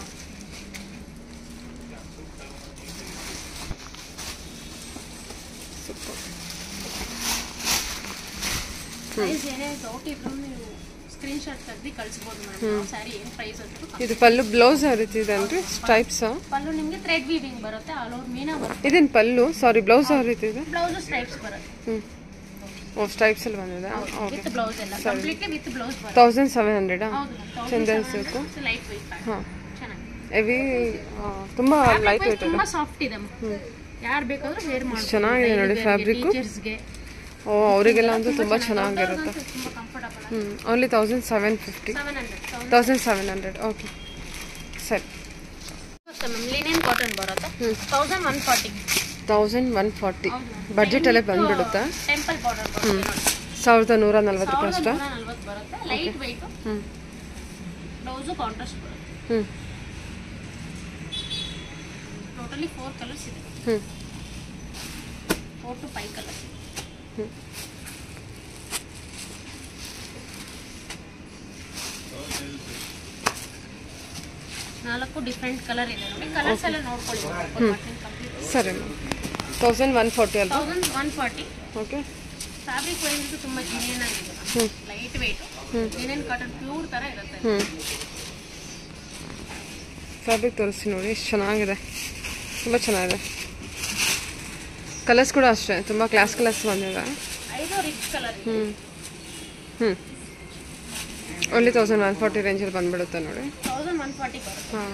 ಪ್ರೈಸ್ ಏನೇ ಡೌಟ್ ಇದ್ರು ನೀವು ಸ್ಕ್ರೀನ್ ಶಾಟ್ ತೆಗೆದು ಕಳಿಸ್ಬೋದು ಮೇಡಮ್. ಸ್ಯಾರಿ ಏನು ಪ್ರೈಸ್ ಅಂತ. ಇದು ಪಲ್ಲು ಬ್ಲೌಸ್ ಯಾವ ರೀತಿ ಇದೆ ಅಂದರೆ ಸ್ಟ್ರೈಪ್ಸ್. ಪಲ್ಲು ನಿಮಗೆ ಥ್ರೆಡ್ ವೀವಿಂಗ್ ಬರುತ್ತೆ. ಆಲ್ ಓವರ್ ಮೀನಾ ಬರುತ್ತೆ. ಇದೇನು ಪಲ್ಲು? ಸಾರಿ, ಬ್ಲೌಸ್ ಯಾವ ರೀತಿ ಇದೆ? ಬ್ಲೌಸು ಸ್ಟ್ರೈಪ್ಸ್ ಬರುತ್ತೆ. ಹ್ಞೂ ಓ ಸ್ಟ್ರೈಪ್ಸ್ ಅಲ್ಲಿ ಬಂದಿದೆ. ಓಕೆ. ವಿತ್ ಬ್ಲೌಸ್ ಎಲ್ಲ ಕಂಪ್ಲೀಟ್ಲಿ ವಿತ್ ಬ್ಲೌಸ್ ಬರುತ್ತೆ. ತೌಸಂಡ್ ಸೆವೆನ್ ಹಂಡ್ರೆಡಾ? ಹೌದು. ಚಂದನ್ ಸಿಲ್ಕು. Light weight. ಹಾಂ ಚೆನ್ನಾಗಿ ಹೆವಿ, ತುಂಬ ಲೈಟ್ ವೆಯ್ಟ್ ಇದೆ. ತುಂಬ ಸಾಫ್ಟ್ ಇದೆ. ಯಾರು ಬೇಕಾದ್ರೂ ವೇರ್ ಮಾಡ್ಬೋದು. ಚೆನ್ನಾಗಿದೆ ನೋಡಿ ಫ್ಯಾಬ್ರಿಕ್ಕು. ಟೀಚರ್ಸ್ಗೆ ಓ ಅವರಿಗೆಲ್ಲ ಅಂತೂ ತುಂಬ ಚೆನ್ನಾಗಿರುತ್ತೆ. ತುಂಬ ಕಂಫರ್ಟಬಲ್. ಹ್ಞೂ only thousand seven fifty. Seven hundred thousand seven hundred. Okay ಸರಿ. ಲಿನೆನ್ ಕಾಟನ್ ಬರುತ್ತೆ. Thousand one forty. Thousand one forty ಬಡ್ಜೆಟಲ್ಲೇ ಬಂದುಬಿಡುತ್ತೆ. ಟೆಂಪಲ್ ಬಾರ್ಡರ್ ಹ್ಞೂ ಬರುತ್ತೆ. ಸಾವಿರದ ನೂರ ನಲ್ವತ್ತು ಅಷ್ಟ. ನಲ್ವತ್ತು ಬರುತ್ತೆ. Light weight. ಹ್ಞೂ ಬ್ಲೌಸು ಕಾಂಟ್ರಾಸ್ಟ್ ಬರುತ್ತೆ. ಹ್ಞೂ ಟೋಟಲಿ ಫೋರ್ ಕಲರ್ಸ್ ಇದೆ. ಹ್ಞೂ ಫೋರ್ ಟು ಫೈವ್ ಕಲರ್ಸ್. ಹ್ಞೂ ನಾಲ್ಕು ಡಿಫ್ರೆಂಟ್ ಕಲರ್ ಇದೆ ನೋಡಿ. ಕಲರ್ಸ್ ಎಲ್ಲ ನೋಡ್ಕೊಳ್ಳಿ. ಸರಿ ಮ್ಯಾಮ್. ತೌಸಂಡ್ ಒನ್ ಫಾರ್ಟಿ ಅಲ್ವಾ? Thousand one forty. Okay. Fabric wise ತುಂಬ ಜಿನಿಯನ್ ಆಗಿದೆ. ಹ್ಞೂ light weight. Linen cotton pure ಥರ ಇರುತ್ತೆ. ಹ್ಞೂ ಫ್ಯಾಬ್ರಿಕ್ ತೋರಿಸಿ ನೋಡಿ ಎಷ್ಟು ಚೆನ್ನಾಗಿದೆ. ತುಂಬ ಚೆನ್ನಾಗಿದೆ. ಕಲರ್ಸ್ ಕೂಡ ಅಷ್ಟೇ ತುಂಬ ಕ್ಲಾಸ್ ಕಲರ್ಸ್ ಬಂದಿದೆ. ಐದು ರಿಚ್ ಕಲರ್. ಹ್ಞೂ ಹ್ಞೂ ಓನ್ಲಿ ತೌಸಂಡ್ ಒನ್ ಫಾರ್ಟಿ ರೇಂಜಲ್ಲಿ ಬಂದ್ಬಿಡುತ್ತೆ ನೋಡಿ. ತೌಸಂಡ್ ಒನ್ ಫಾರ್ಟಿ ಬರುತ್ತೆ. ಹಾಂ,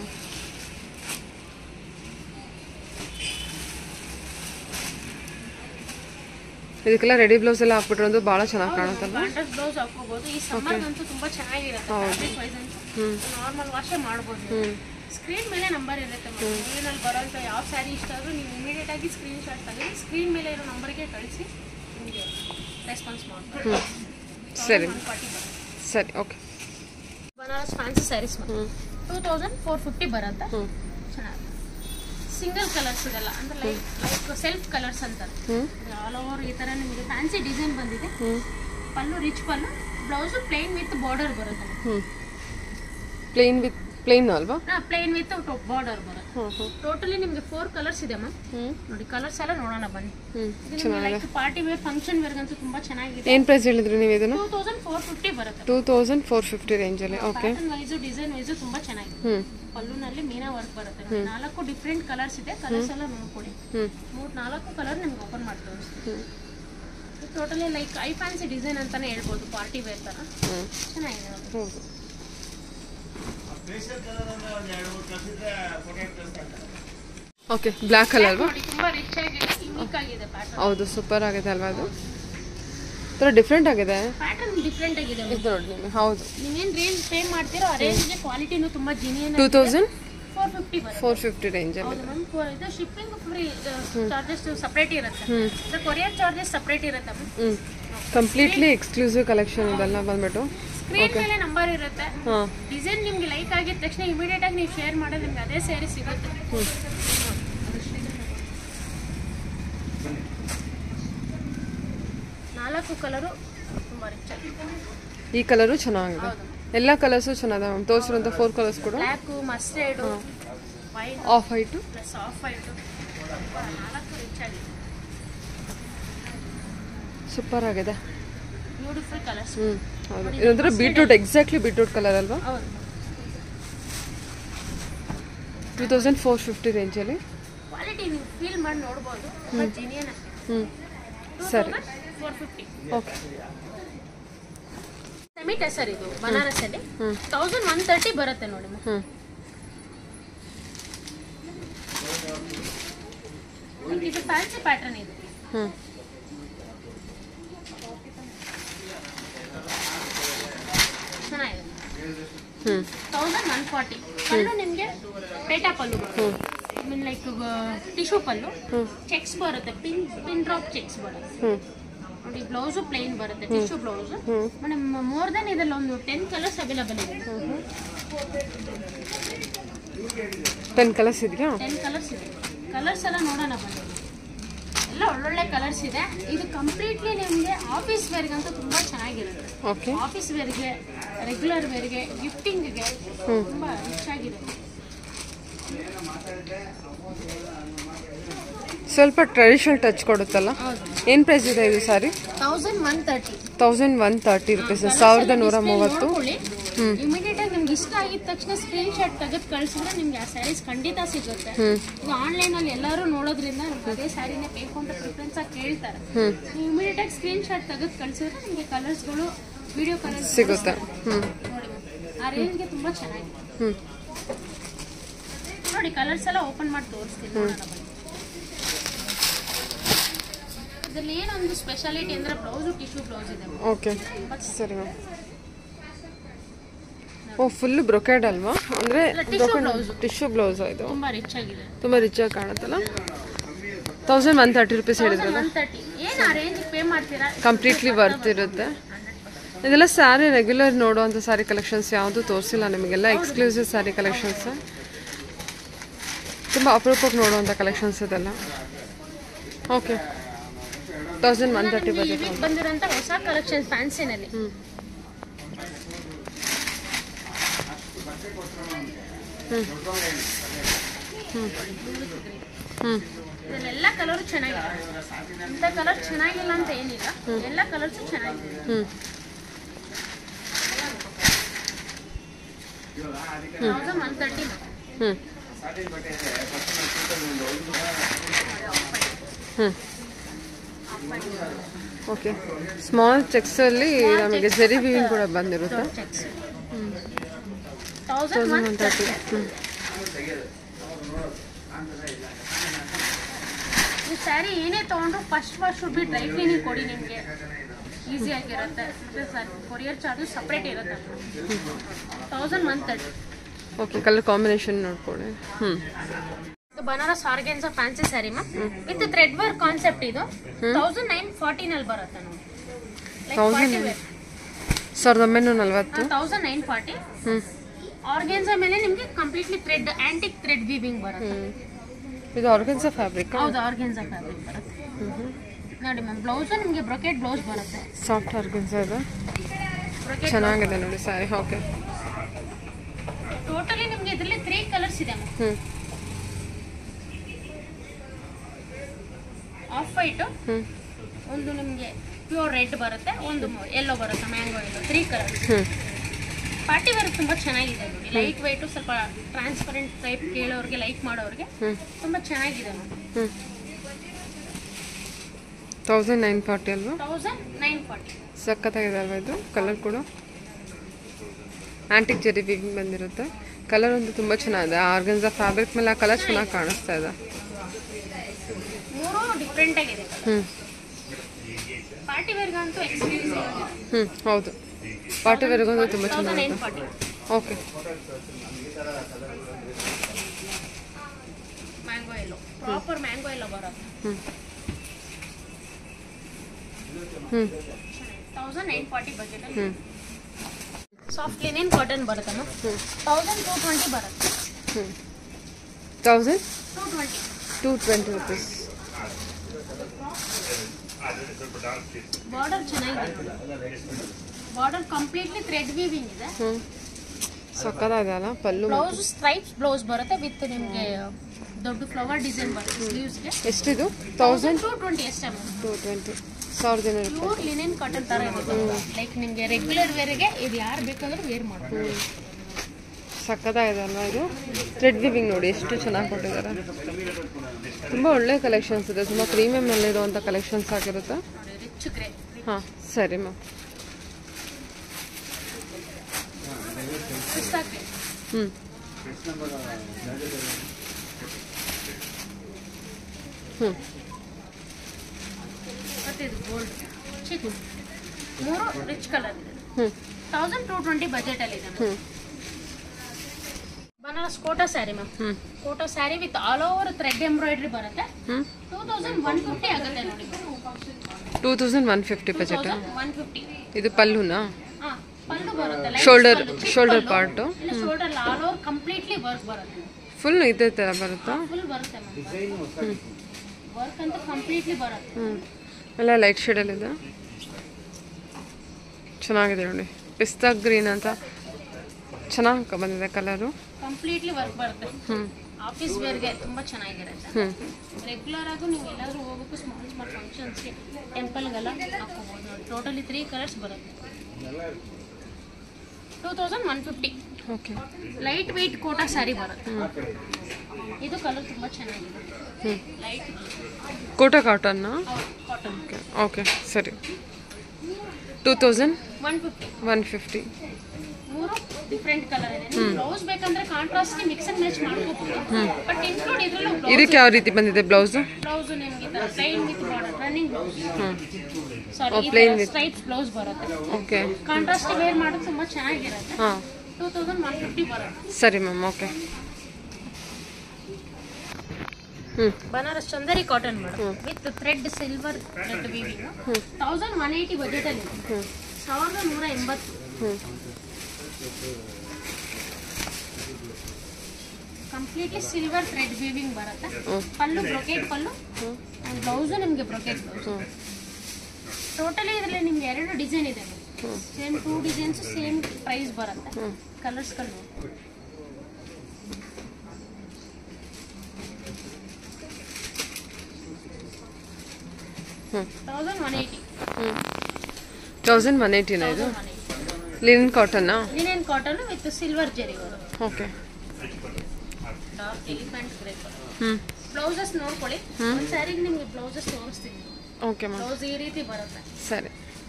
ಇದಕ್ಕೆಲ್ಲ ರೆಡಿ ಬ್ಲೌಸ್ ಎಲ್ಲ ಹಾಕ್ಬಿಟ್ರೆ ಭಾಳ ಚೆನ್ನಾಗಿ ಕಾಣುತ್ತಲ್ಲ. ಕಾಂಟ್ರಾಸ್ಟ್ ಬ್ಲೌಸ್ ಹಾಕೋಬಹುದು. ಈ ಸಮ್ಮರ್ ಅಂತೂ ತುಂಬಾ ಚೆನ್ನಾಗಿರುತ್ತೆ. ಫ್ಯಾಬ್ರಿಕ್ ವೈಸ್ ಅಂತೂ ನಾರ್ಮಲ್ ವಾಶೇ ಮಾಡಬಹುದು. ಸ್ಕ್ರೀನ್ ಮೇಲೆ ನಂಬರ್ ಇರುತ್ತೆ. ಸ್ಕ್ರೀನಲ್ಲಿ ಬರೋಂಥ ಯಾವ ಸ್ಯಾರಿ ಇಷ್ಟ ಆದರೂ ನೀವು ಇಮಿಡಿಯೇಟ್ ಆಗಿ ಸ್ಕ್ರೀನ್ ಶಾಟ್ ತೆಗೆದು ಸ್ಕ್ರೀನ್ ಮೇಲೆ ಇರೋ ನಂಬರ್ಗೆ ಕಳಿಸಿ ನಿಮಗೆ ರೆಸ್ಪಾನ್ಸ್ ಮಾಡ್ಬೋದು. ಸರಿ ಸರಿ ಓಕೆ. Banaras fancy saris two thousand four fifty ಬರುತ್ತೆ. ಚೆನ್ನಾಗಿ ಸಿಂಗಲ್ ಕಲರ್ಸ್ ಇದೆಲ್ಲ ಅಂದ್ರೆ ಲೈಕ್ ಲೈಕ್ ಸೆಲ್ಫ್ ಕಲರ್ಸ್ ಅಂತಾರೆ. ಆಲ್ ಓವರ್ ಈ ತರ ನಿಮಗೆ ಫ್ಯಾನ್ಸಿ ಡಿಸೈನ್ ಬಂದಿದೆ. Pallu rich pallu, blouse plain with border ಬರುತ್ತೆ. ಪ್ಲೇನ್ ವಿತ್ ಪ್ಲೇನ್ ಅಲ್ವಾ? ಪ್ಲೇನ್ ವಿತ್ ಬಾರ್ಡರ್ ಬರುತ್ತೆ. ಟೋಟಲಿ ನಿಮಗೆ ಫೋರ್ ಕಲರ್ಸ್ ಇದೆ ಮ್ಯಾಮ್. ನೋಡಿ ಕಲರ್ಸ್ ಎಲ್ಲ ನೋಡೋಣ ಬನ್ನಿ. Like party wear function wear ಅಂತೂ ತುಂಬಾ ಚೆನ್ನಾಗಿದೆ. ಏನ್ ಪ್ರೈಸ್ ಹೇಳಿದ್ರಿ ನೀವು ಇದನ್ನು? ಟೂ ತೌಸಂಡ್ ಫೋರ್ ಫಿಫ್ಟಿ ಬರುತ್ತೆ. ಟೂ ತೌಸಂಡ್ ಫೋರ್ ಫಿಫ್ಟಿ ರೇಂಜಲ್ಲಿ. Okay. Pattern wise design wise ತುಂಬಾ ಚೆನ್ನಾಗಿದೆ. ಪಲ್ಲುನಲ್ಲಿ ಮೀನಾ ವರ್ಕ್ ಬರುತ್ತೆ. ನಾಲ್ಕು ಡಿಫ್ರೆಂಟ್ ಕಲರ್ಸ್ ಇದೆ. ಕಲರ್ಸ್ ಎಲ್ಲ ನೋಡ್ಕೊಳ್ಳಿ. ಮೂರ್ ನಾಲ್ಕು ಕಲರ್ ನಿಮ್ಗೆ ಓಪನ್ ಮಾಡಿ ತೋರಿಸ್ತೀನಿ. Totally like I fancy design ಅಂತಾನೆ ಹೇಳ್ಬೋದು. ಪಾರ್ಟಿ ವೇರ್ ತರ ಚೆನ್ನಾಗಿದೆ. ಓಕೆ, ಬ್ಲ್ಯಾಕ್ ಕಲರ್ ಅಲ್ವಾ? ತುಂಬಾ ರಿಚ್ ಆಗಿದೆ, ಯುನಿಕ್ ಆಗಿದೆ ಪ್ಯಾಟರ್ನ್. ಹೌದು, ಸೂಪರ್ ಆಗಿದೆ ಅಲ್ವಾ? ಅದು ಥರ ಡಿಫ್ರೆಂಟ್ ಆಗಿದೆ. ಪ್ಯಾಟರ್ನ್ ಡಿಫ್ರೆಂಟ್ ಆಗಿದೆ. ಇದು ನೋಡಿ ನಿಮಗೆ. ಹೌದು, ನೀವೇನು ರೇಂಜ್ ಪೇ ಮಾಡ್ತೀರೋ ಆ ರೇಂಜ್ಗೆ ಕ್ವಾಲಿಟಿನೂ ತುಂಬಾ genuine. Two thousand four fifty ಬರುತ್ತೆ. ಫೋರ್ ಫಿಫ್ಟಿ ರೇಂಜಲ್ಲಿ. ಹೌದು ಮ್ಯಾಮ್. ಇದು ಶಿಪ್ಪಿಂಗ್ ಫ್ರೀ ಚಾರ್ಜಸ್ ಸಪ್ರೇಟ್ ಇರುತ್ತೆ. ಇದು ಕೊರಿಯರ್ ಚಾರ್ಜಸ್ ಸಪ್ರೇಟ್ ಇರುತ್ತೆ ಮ್ಯಾಮ್. ಹ್ಞೂ ಕಂಪ್ಲೀಟ್ಲಿ ಎಕ್ಸ್ಕ್ಲೂಸಿವ್ ಕಲೆಕ್ಷನ್ ಇದೆಲ್ಲ ಬಂದ್ಬಿಟ್ಟು. ಸ್ಕ್ರೀನ್ ಮೇಲೆ ನಂಬರ್ ಇರುತ್ತೆ. ಡಿಸೈನ್ ನಿಮ್ಗೆ ಲೈಕ್ ಆಗಿದ ತಕ್ಷಣ ಇಮಿಡಿಯೇಟ್ ಆಗಿ ನೀವು ಶೇರ್ ಮಾಡೋದು ನಿಮ್ಗೆ ಅದೇ ಸ್ಯಾರಿ ಸಿಗುತ್ತೆ. ನಾಲ್ಕು ಕಲರು ತುಂಬಾ ರಿಚ್ ಆಗಿದೆ. ಈ ಕಲರು ಚೆನ್ನಾಗಿದೆ. ಎಲ್ಲ ಕಲರ್ಸು ಚೆನ್ನಾಗಿದೆ ಮ್ಯಾಮ್. ತೋರಿಸಿರೋಂಥ ಫೋರ್ ಕಲರ್ಸ್ ಕೂಡ black, mustard, white, off white plus off white. ನಾಲ್ಕು ರಿಚ್ ಆಗಿದೆ. ಸೂಪರ್ ಆಗಿದೆ. Beautiful colours. ಹ್ಞೂ ಹೌದು. ಇದೊಂಥರ ಬೀಟ್ರೂಟ್, ಎಕ್ಸಾಕ್ಟ್ಲಿ ಬೀಟ್ರೂಟ್ ಕಲರ್ ಅಲ್ವಾ? ಹೌದು. ಟೂ ತೌಸಂಡ್ ಫೋರ್ ಫಿಫ್ಟಿ ರೇಂಜಲ್ಲಿ. ಕ್ವಾಲಿಟಿ ನೀವು ಫೀಲ್ ಮಾಡಿ ನೋಡ್ಬೋದು. ತುಂಬಾ ಜೆನ್ಯೂನ್ ಆಗಿದೆ. ಹ್ಞೂ ಸರಿ. Four fifty. Okay. Semi tussar ಇದು ಬನಾರಸ್ ಅಲ್ಲಿ ತೌಸಂಡ್ ಒನ್ ತರ್ಟಿ ಬರುತ್ತೆ ನೋಡಿ. ಹ್ಞೂ ಇದು ಫ್ಯಾನ್ಸಿ ಪ್ಯಾಟರ್ನ್ ಇದು. ಹ್ಞೂ ಚೆನ್ನಾಗಿದೆ. ಹ್ಞೂ ತೌಸಂಡ್ ಒನ್ ಫಾರ್ಟಿ. ಪಲ್ಲು ನಿಮಗೆ ಪೇಟಾ ಪಲ್ಲು ಬರುತ್ತೆ. Mean like tissue pallu. Checks ಬರುತ್ತೆ. ಪಿನ್ ಪಿನ್ ಡ್ರಾಪ್ ಚೆಕ್ಸ್ ಬರುತ್ತೆ. ಹ್ಞೂ ನೋಡಿ ಬ್ಲೌಸು ಪ್ಲೇನ್ ಬರುತ್ತೆ. Tissue blouse. Madam more than ಇದರಲ್ಲಿ ಒಂದು ಟೆನ್ ಕಲರ್ಸ್ ಅವೈಲೇಬಲ್ ಇದೆ. ಟೆನ್ ಕಲರ್ಸ್ ಇದೆಯಾ? ಟೆನ್ ಕಲರ್ಸ್ ಇದೆ. ಕಲರ್ಸ್ ಎಲ್ಲ ನೋಡೋಣ ಬನ್ನಿ. ಎಲ್ಲ ಒಳ್ಳೊಳ್ಳೆ ಕಲರ್ಸ್ ಇದೆ. ಇದು ಕಂಪ್ಲೀಟ್ಲಿ ನಿಮಗೆ ಆಫೀಸ್ ವೇರ್ಗಂತೂ ತುಂಬಾ ಚೆನ್ನಾಗಿರುತ್ತೆ. ಓಕೆ. ಆಫೀಸ್ ವೇರ್ಗೆ, ರೆಗ್ಯುಲರ್ ವೇರ್ಗೆ, ಗಿಫ್ಟಿಂಗ್ಗೆ ತುಂಬಾ ರಿಚ್ ಆಗಿದೆ. ಸ್ವಲ್ಪ ಟ್ರೆಡಿಷನಲ್ ಟಚ್ ಕೊಡುತ್ತಲ್ಲ. ಏನು ಪ್ರೈಸ್ ಇದೆ ಇದು sari? Thousand one thirty. Thousand one thirty rupees. ಸಾವಿರದ ನೂರ ಮೂವತ್ತು. ಇಮಿಡಿಯೇಟ್ ಆಗಿ ನಿಮ್ಗೆ ಇಷ್ಟ ಆಗಿದ ತಕ್ಷಣ ಸ್ಕ್ರೀನ್ ಶಾಟ್ ತೆಗೆದು ಕಳಿಸಿದ್ರೆ ನಿಮ್ಗೆ ಆ ಸ್ಯಾರೀಸ್ ಖಂಡಿತ ಸಿಗುತ್ತೆ. ಈಗ ಆನ್ಲೈನ್ ಅಲ್ಲಿ ಎಲ್ಲರೂ ನೋಡೋದ್ರಿಂದ ನಮ್ಗೆ ಅದೇ ಸ್ಯಾರಿನೇ ಬೇಕು ಅಂತ ಪ್ರಿಫರೆನ್ಸ್ ಆಗಿ ಕೇಳ್ತಾರೆ. ನೀವು ಇಮಿಡಿಯೇಟ್ ಆಗಿ ಸ್ಕ್ರೀನ್ ಶಾಟ್ ತೆಗೆದು ಕಳಿಸಿದ್ರೆ ನಿಮಗೆ ಕಲರ್ಸ್ಗಳು, ವಿಡಿಯೋ ಕಲರ್ಸ್ ಸಿಗುತ್ತೆ. ಹ್ಮ್ ನೋಡಿ ಆ ರೇಂಜ್ಗೆ ತುಂಬಾ ಚೆನ್ನಾಗಿದೆ. ಹ್ಮ್ ನೋಡಿ ಕಲರ್ಸ್ ಎಲ್ಲ ಓಪನ್ ಮಾಡಿ ತೋರಿಸ್ತೀನಿ. ನೋಡೋಣ ಬನ್ನಿ. ಇದರಲ್ಲಿ ಏನೊಂದು ಸ್ಪೆಷಾಲಿಟಿ ಅಂದ್ರೆ ಬ್ಲೌಸು ಟಿಶ್ಯೂ ಬ್ಲೌಸ್ ಇದೆ. ಓಕೆ ಸರಿ ಮ್ಯಾಮ್. ಓ ಫುಲ್ ಬ್ರೊಕೆಡ್ ಅಲ್ವಾ? ಅಂದ್ರೆ ಟಿಶ್ಯೂ ಬ್ಲೌಸ್ ಇದು. ತುಂಬಾ ರಿಚ್ ಆಗಿದೆ. ತುಂಬಾ ರಿಚ್ ಆಗಿ ಕಾಣುತ್ತಲ್ಲ. ತೌಸಂಡ್ ಒನ್ ತರ್ಟಿ ರುಪೀಸ್ ಹೇಳಿದ್ರಲ್ಲ. ಏನು ಆ ರೇಂಜಿಗೆ ಪೇ ಮಾಡ್ತೀರಾ? ಕಂಪ್ಲೀಟ್ಲಿ ವರ್ತ್ ಇರುತ್ತೆ. ಇದೆಲ್ಲ ಸ್ಯಾರಿ ರೆಗ್ಯುಲರ್ ನೋಡುವಂಥ ಸ್ಯಾರಿ ಕಲೆಕ್ಷನ್ಸ್ ಯಾವುದು ತೋರಿಸಿಲ್ಲ ನಿಮಗೆಲ್ಲ. ಎಕ್ಸ್ಕ್ಲೂಸಿವ್ ಸ್ಯಾರಿ ಕಲೆಕ್ಷನ್ಸ್, ತುಂಬ ಅಪರೂಪಕ್ಕೆ ನೋಡುವಂಥ ಕಲೆಕ್ಷನ್ಸ್ ಇದೆಲ್ಲ. Okay thousand one thirty budget ಬಂದಿರೋಂಥ ಹೊಸ ಕಲೆಕ್ಷನ್ ಫ್ಯಾನ್ಸಿನಲ್ಲಿ. ಹ್ಞೂ ಹ್ಞೂ ಹ್ಞೂ ಹ್ಞೂ ಇದೆಲ್ಲ ಕಲರು ಚೆನ್ನಾಗಿದೆ. ಇಂಥ ಕಲರ್ ಚೆನ್ನಾಗಿಲ್ಲ ಅಂತ ಏನಿಲ್ಲ, ಎಲ್ಲ ಕಲರ್ಸು ಚೆನ್ನಾಗಿದೆ. ಹ್ಞೂ ತೌಸಂಡ್ ಒನ್ ತರ್ಟಿ. ಹ್ಞೂ ಹ್ಞೂ ಓಕೆ ಸ್ಮಾಲ್ ಚೆಕ್ಸಲ್ಲಿ ನಮಗೆ ಜರಿ ವೀವಿಂಗ್ ಕೂಡ ಬಂದಿರುತ್ತೆ. Thousand one thirty. ಈ ಸ್ಯಾರಿ ಏನೇ ತೊಗೊಂಡ್ರು first first should be dry cleaning ಕೊಡಿ, ನಿಮಗೆ ಈಸಿ ಆಗಿರುತ್ತೆ. ಮತ್ತು ಸರ್ ಕೊರಿಯರ್ ಚಾರ್ಜು ಸಪ್ರೇಟ್ ಇರುತ್ತೆ. Thousand one thirty. Okay colour combination ನೋಡ್ಕೊಳ್ಳಿ. ಹ್ಞೂ Banaras organza fancy sari ma'am with thread work concept. ಇದು ತೌಸಂಡ್ ನೈನ್ ಫಾರ್ಟಿನಲ್ಲಿ ಬರುತ್ತೆ ನೋಡಿ. ಸಾವಿರದ ಒಂಬೈನೂರ ನಲ್ವತ್ತು. Thousand nine forty. ಆರ್ಗೆನ್ಸಾ ಮೇಲೆ ನಿಮಗೆ completely thread antique thread weaving ಬರುತ್ತೆ. ಇದು ಆರ್ಗೆನ್ಸಾ ಫ್ಯಾಬ್ರಿಕ್. ಹೌದು ಆರ್ಗೆನ್ಸಾ ಫ್ಯಾಬ್ರಿಕ್ ಬರುತ್ತೆ ನೋಡಿ ಮ್ಯಾಮ್. ಬ್ಲೌಸ್ ನಿಮಗೆ ಬ್ರೊಕೆಟ್ ಬ್ಲೌಸ್ ಬರುತ್ತೆ. ಸಾಫ್ಟ್ ಆರ್ಗೆನ್ಸಾ ಇದೆ, ಚೆನ್ನಾಗಿದೆ ನೋಡಿ ಸ್ಯಾರಿ. ಓಕೆ ಟೋಟಲಿ ನಿಮಗೆ ಇದರಲ್ಲಿ ತ್ರೀ ಕಲರ್ಸ್ ಇದೆ ಮ್ಯಾಮ್. ಹ್ಞೂ ಆಫ್ ವೈಟು, ಒಂದು ನಿಮಗೆ ಪ್ಯೂರ್ ರೆಡ್ ಬರುತ್ತೆ, ಒಂದು ಯೆಲ್ಲೋ ಬರುತ್ತೆ, mango yellow. Three colours. Party wear ತುಂಬ ಚೆನ್ನಾಗಿದೆ ನೋಡಿ. ಲೈಟ್ ವೈಟು, ಸ್ವಲ್ಪ ಟ್ರಾನ್ಸ್ಪರೆಂಟ್ ಟೈಪ್ ಕೇಳೋರಿಗೆ, ಲೈಕ್ ಮಾಡೋರಿಗೆ ತುಂಬ ಚೆನ್ನಾಗಿದೆ ಮ್ಯಾಮ್. ತೌಸಂಡ್ ನೈನ್ ಫಾರ್ಟಿ ಅಲ್ವಾ? Thousand nine forty. ಸಖತ್ತಾಗಿದೆ ಅಲ್ವಾ ಇದು? ಕಲರ್ ಕೂಡ ಆಂಟಿಕ್ ಜರಿ ವೀವಿಂಗ್ ಬಂದಿರುತ್ತೆ. ಕಲರ್ ಒಂದು ತುಂಬ ಚೆನ್ನಾಗಿದೆ. ಆರ್ಗನ್ಸಾ ಫ್ಯಾಬ್ರಿಕ್ ಮೇಲೆ ಆ ಕಲರ್ ಚೆನ್ನಾಗಿ ಕಾಣಿಸ್ತಾ ಇದೆ. ಮೂರು ಡಿಫ್ರೆಂಟ್ ಆಗಿದೆ. ಹ್ಞೂ ಪಾರ್ಟಿ ವೇರ್ಗಂತೂ ಎಕ್ಸ್ಕ್ಲೂಸಿವ್ ಆಗಿದೆ. ಹ್ಞೂ ಹೌದು, ಪಾರ್ಟಿ ವೇರ್ಗಂತೂ ತುಂಬ ಚೆನ್ನಾಗಿದೆ. Okay mango yellow, proper mango yellow ಬರುತ್ತೆ. ಹ್ಞೂ ಹ್ಞೂ ತೌಸಂಡ್ ನೈನ್ ಫಾರ್ಟಿ ಬಜೆಟ್. ಹ್ಞೂ ಸಾಫ್ಟ್ ಲಿನೆನ್ ಕಾಟನ್ ಬರುತ್ತೆ ಮ್ಯಾಮ್. ತೌಸಂಡ್ ಟೂ ಟ್ವೆಂಟಿ ಬರುತ್ತೆ. ಹ್ಞೂ thousand two twenty. Two twenty rupees. Border ಚೆನ್ನಾಗಿದೆ. ಬಾರ್ಡರ್ ಕಂಪ್ಲೀಟ್ಲಿ ಥ್ರೆಡ್ ವೀವಿಂಗ್ ಇದೆ. ಹ್ಞೂ ಸಕ್ಕತ್ತಾಗಿದೆ ಅಲ್ಲ? ಪಲ್ಲು ಬ್ಲೌಸ್ ಸ್ಟ್ರೈಪ್ಸ್ ಬ್ಲೌಸ್ ಬರುತ್ತೆ ವಿತ್ ನಿಮಗೆ ದೊಡ್ಡ ಫ್ಲವರ್ ಡಿಸೈನ್ ಬರುತ್ತೆ ಸ್ಲೀವ್ಸ್ಗೆ. ಎಷ್ಟಿದು? ತೌಸಂಡ್ ಟೂ ಟ್ವೆಂಟಿ ಅಷ್ಟೇ ಮ್ಯಾಮ್. ಟೂ ಟ್ವೆಂಟಿ ಸಾವಿರದ ಇನ್ನೂರು ರೂಪಾಯಿ. ಪ್ಯೂರ್ ಲಿನೆನ್ ಕಾಟನ್ ಥರ ಇರುತ್ತೆ. ಲೈಕ್ ನಿಮಗೆ ರೆಗ್ಯುಲರ್ ವೇರ್ಗೆ ಇದು ಯಾರು ಬೇಕಂದ್ರೆ ವೇರ್ ಮಾಡ್ಬೋದು. ಸಕ್ಕತ್ತಾಗಿದೆ ಅಲ್ವಾ ಇದು? ಥ್ರೆಡ್ ವಿವಿಂಗ್ ನೋಡಿ ಎಷ್ಟು ಚೆನ್ನಾಗಿ ಕೊಟ್ಟಿದ್ದಾರೆ. ತುಂಬ ಒಳ್ಳೆ ಕಲೆಕ್ಷನ್ಸ್ ಇದೆ, ತುಂಬ ಪ್ರೀಮಿಯಮ್ ಅಲ್ಲಿ ಇರುವಂಥ ಕಲೆಕ್ಷನ್ಸ್ ಆಗಿರುತ್ತೆ. Rich grey. ಹಾಂ ಸರಿ ಮ್ಯಾಮ್. ಹ್ಞೂ ಹ್ಞೂ ಮತ್ತೆ ಇದು ಗೋಲ್ಡ್ ಚಿಕ್ ಮೂರು ರಿಚ್ ಕಲರ್ ಇದೆ. ಹ್ಞೂ ತೌಸಂಡ್ ಟೂ ಟ್ವೆಂಟಿ ಬಜೆಟಲ್ಲಿ ಇದೆ. ಹ್ಞೂ ಬನಾರಸ್ ಕೋಟಾ ಸ್ಯಾರಿ ಮ್ಯಾಮ್. ಹ್ಞೂ Kota sari with all over thread embroidery ಬರುತ್ತೆ. ಹ್ಞೂ ಟೂ ತೌಸಂಡ್ ಒನ್ ಫಿಫ್ಟಿ ಆಗುತ್ತೆ ನೋಡಿ. Two thousand one fifty budget. One fifty. ಇದು ಪಲ್ಲುನಾ? ಹಾಂ ಪಲ್ಲು ಬರುತ್ತೆ. Shoulder shoulder part. Shoulder all over completely work ಬರುತ್ತೆ. ಫುಲ್ ಇದೇ ಥರ ಬರುತ್ತಾ? ಫುಲ್ ಬರುತ್ತೆ ಮ್ಯಾಮ್. ಹ್ಞೂ ವರ್ಕ್ ಅಂತ ಕಂಪ್ಲೀಟ್ಲಿ ಬರುತ್ತೆ. ಹ್ಞೂ ಎಲ್ಲ ಲೈಟ್ ಶೇಡಲ್ಲಿದೆ, ಚೆನ್ನಾಗಿದೆ ನೋಡಿ. ಪಿಸ್ತಾ ಗ್ರೀನ್ ಅಂತ ಚೆನ್ನಾಗಿ ಬಂದಿದೆ ಕಲರು. ಕಂಪ್ಲೀಟ್ಲಿ ವರ್ಕ್ ಬರುತ್ತೆ. ಹ್ಞೂ ಆಫೀಸ್ ವೇರ್ಗೆ ತುಂಬ ಚೆನ್ನಾಗಿರುತ್ತೆ. ಹ್ಞೂ ರೆಗ್ಯುಲರ್ ಆಗು ನೀವು ಎಲ್ಲಾದರೂ ಹೋಗಬೇಕು, ಸ್ಮಾಲ್ ಸ್ಮಾಲ್ ಫಂಕ್ಷನ್ಸ್ಗೆ, ಟೆಂಪಲ್ಗೆಲ್ಲ ಹಾಕೋಬೋದು ನೋಡಿ. ಟೋಟಲಿ ತ್ರೀ ಕಲರ್ಸ್ ಬರುತ್ತೆ. Two thousand one fifty. Okay light weight Kota sari ಬರುತ್ತೆ. ಇದು ಕಲರ್ ತುಂಬ ಚೆನ್ನಾಗಿದೆ. ಹ್ಞೂ ಲೈಟ್ ಕೋಟಾ ಕಾಟನ್ನ? ಕಾಟನ್. ಓಕೆ ಓಕೆ ಸರಿ. Two thousand one fifty. One fifty. ಮೂರು ಡಿಫ್ರೆಂಟ್ ಕಲರ್ ಇದೆ. ನೀವು ಬ್ಲೌಸ್ ಬೇಕಂದ್ರೆ ಕಾಂಟ್ರಾಸ್ಟ್ಗೆ ಮಿಕ್ಸ್ ಅಂಡ್ ಮ್ಯಾಚ್ ಮಾಡ್ಕೋಬಹುದು. ಬಟ್ ಇನ್ಕ್ಲೂಡ್ ಇದರಲ್ಲೂ ಇದಕ್ಕೆ ಯಾವ ರೀತಿ ಬಂದಿದೆ ಬ್ಲೌಸು? ಬ್ಲೌಸ್ ನಿಮಗೆ plain with border running blouse. ಹ್ಞೂ sari plain with stripes blouse ಬರುತ್ತೆ. ಓಕೆ ಕಾಂಟ್ರಾಸ್ಟ್ ವೇರ್ ಮಾಡೋದು ತುಂಬ ಚೆನ್ನಾಗಿರುತ್ತೆ. ಹಾಂ ಟೂ ತೌಸಂಡ್ ಒನ್ ಫಿಫ್ಟಿ ಬರುತ್ತೆ. ಸರಿ ಮ್ಯಾಮ್. ಓಕೆ ಹ್ಞೂ Banaras Chanderi cotton madam with thread silver thread weaving. Thousand one eighty ಬಜೆಟಲ್ಲಿ ಇದೆ. ಹ್ಞೂ ಸಾವಿರದ ನೂರ ಎಂಬತ್ತು. ಹ್ಞೂ ಕಂಪ್ಲೀಟ್ಲಿ ಸಿಲ್ವರ್ ಥ್ರೆಡ್ ವೀವಿಂಗ್ ಬರುತ್ತೆ. ಹ್ಞೂ ಪಲ್ಲು ಬ್ರೊಕೆಟ್ ಪಲ್ಲು, ಬ್ಲೌಸು ನಿಮಗೆ ಬ್ರೊಕೆಟ್ ಬ್ಲೌಸ್. ಹ್ಞೂ ಟೋಟಲಿ ಇದರಲ್ಲಿ ನಿಮ್ಗೆ ಎರಡು ಡಿಸೈನ್ ಇದೆ. ಹ್ಞೂ same two designs same price ಬರುತ್ತೆ. ಹ್ಞೂ ಕಲರ್ಸ್ಗಳು ಹ್ಞೂ ತೌಸಂಡ್ ಒನ್ ಏಯ್ಟಿ. ಹ್ಞೂ ತೌಸಂಡ್ ಒನ್ ಏಯ್ಟಿನ ಇದು? ಲಿನನ್ ಕಾಟನ್ನಾ? Linen cotton with silver zari ಬರುತ್ತೆ. Okay dark elephant grey. ಹ್ಞೂ ಬ್ಲೌಸಸ್ ನೋಡ್ಕೊಳ್ಳಿ. ಒಂದು ಸ್ಯಾರಿಗೆ ನಿಮಗೆ ಬ್ಲೌಸಸ್ ತೋರಿಸ್ತೀನಿ. Okay ma'am. ಬ್ಲೌಸ್ ಈ ರೀತಿ ಬರುತ್ತೆ. ಸರಿ.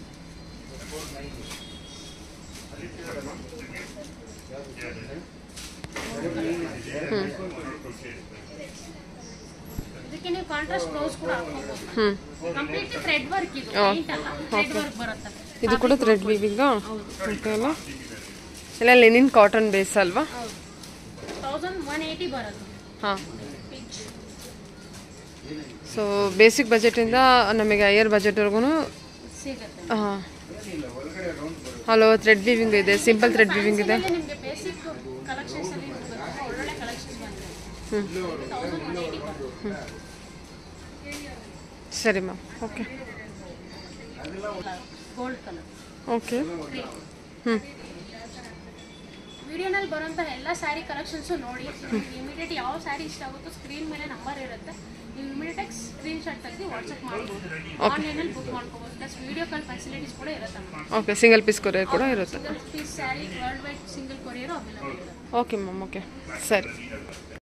ಇದಕ್ಕೆ ನೀವು ಕಾಂಟ್ರಾಸ್ಟ್ ಬ್ಲೌಸ್ ಕೂಡ ಹಾಕೋಬಹುದು. ಹ್ಮ್. ಕಂಪ್ಲೀಟ್ ಥ್ರೆಡ್ ವರ್ಕ್ ಇದು, ಪೇಂಟ್ ಅಲ್ಲ, ಥ್ರೆಡ್ ವರ್ಕ್ ಬರುತ್ತೆ. ಇದು ಕೂಡ ಥ್ರೆಡ್ ವೀವಿಂಗ್. ಓಕೆ ಅಲ್ಲ, ಎಲ್ಲ ಲೆನಿನ್ ಕಾಟನ್ ಬೇಸ್ ಅಲ್ವಾ? ಹೌದು. ತೌಸಂಡ್ ಒನ್ ಏಯ್ಟಿ ಬರುತ್ತೆ. ಹಾಂ. ಸೊ ಬೇಸಿಕ್ ಬಜೆಟಿಂದ ನಮಗೆ ಹೈಯರ್ ಬಜೆಟ್ವರೆಗೂ ಸಿಗುತ್ತೆ. ಹಾಂ. ಹಲೋ ಥ್ರೆಡ್ ವೀವಿಂಗ್ ಇದೆ, ಸಿಂಪಲ್ ಥ್ರೆಡ್ ವೀವಿಂಗ್ ಇದೆ. ನಿಮಗೆ ಬೇಸಿಕ್ ಕಲೆಕ್ಷನ್ಸ್ ಅಲ್ಲಿ ಒಳ್ಳೊಳ್ಳೆ ಕಲೆಕ್ಷನ್ಸ್ ಬಂದಿದೆ. ಹ್ಮ್. ತೌಸಂಡ್ ಒನ್ ಏಯ್ಟಿ ಬರುತ್ತೆ. ಸರಿ ma'am. Okay. Gold colour. Okay. ಹ್ಞೂ. ವಿಡಿಯೋನಲ್ಲಿ ಬರುವಂಥ ಎಲ್ಲ ಸ್ಯಾರಿ ಕಲೆಕ್ಷನ್ಸು ನೋಡಿ, ಇಮಿಡಿಯೇಟ್ ಯಾವ ಸ್ಯಾರಿ ಇಷ್ಟ ಆಗುತ್ತೋ ಸ್ಕ್ರೀನ್ ಮೇಲೆ ನಂಬರ್ ಇರುತ್ತೆ, ನೀವು ಇಮಿಡಿಯೇಟಾಗಿ ಸ್ಕ್ರೀನ್ ಶಾಟ್ ತೆಗೆದು ವಾಟ್ಸಪ್ ಮಾಡ್ಬೋದು, ಆನ್ಲೈನಲ್ಲಿ ಬುಕ್ ಮಾಡ್ಕೋಬೋದು. ಪ್ಲಸ್ ವಿಡಿಯೋ ಕಾಲ್ ಫೆಸಿಲಿಟೀಸ್ ಕೂಡ ಇರುತ್ತೆ. ಓಕೆ, ಸಿಂಗಲ್ ಪೀಸ್ ಕೊರಿಯರ್ ಕೂಡ ಇರುತ್ತೆ. Single piece sari world wide single courier available ಇರುತ್ತೆ. Okay ma'am. ಓಕೆ, ಸರಿ.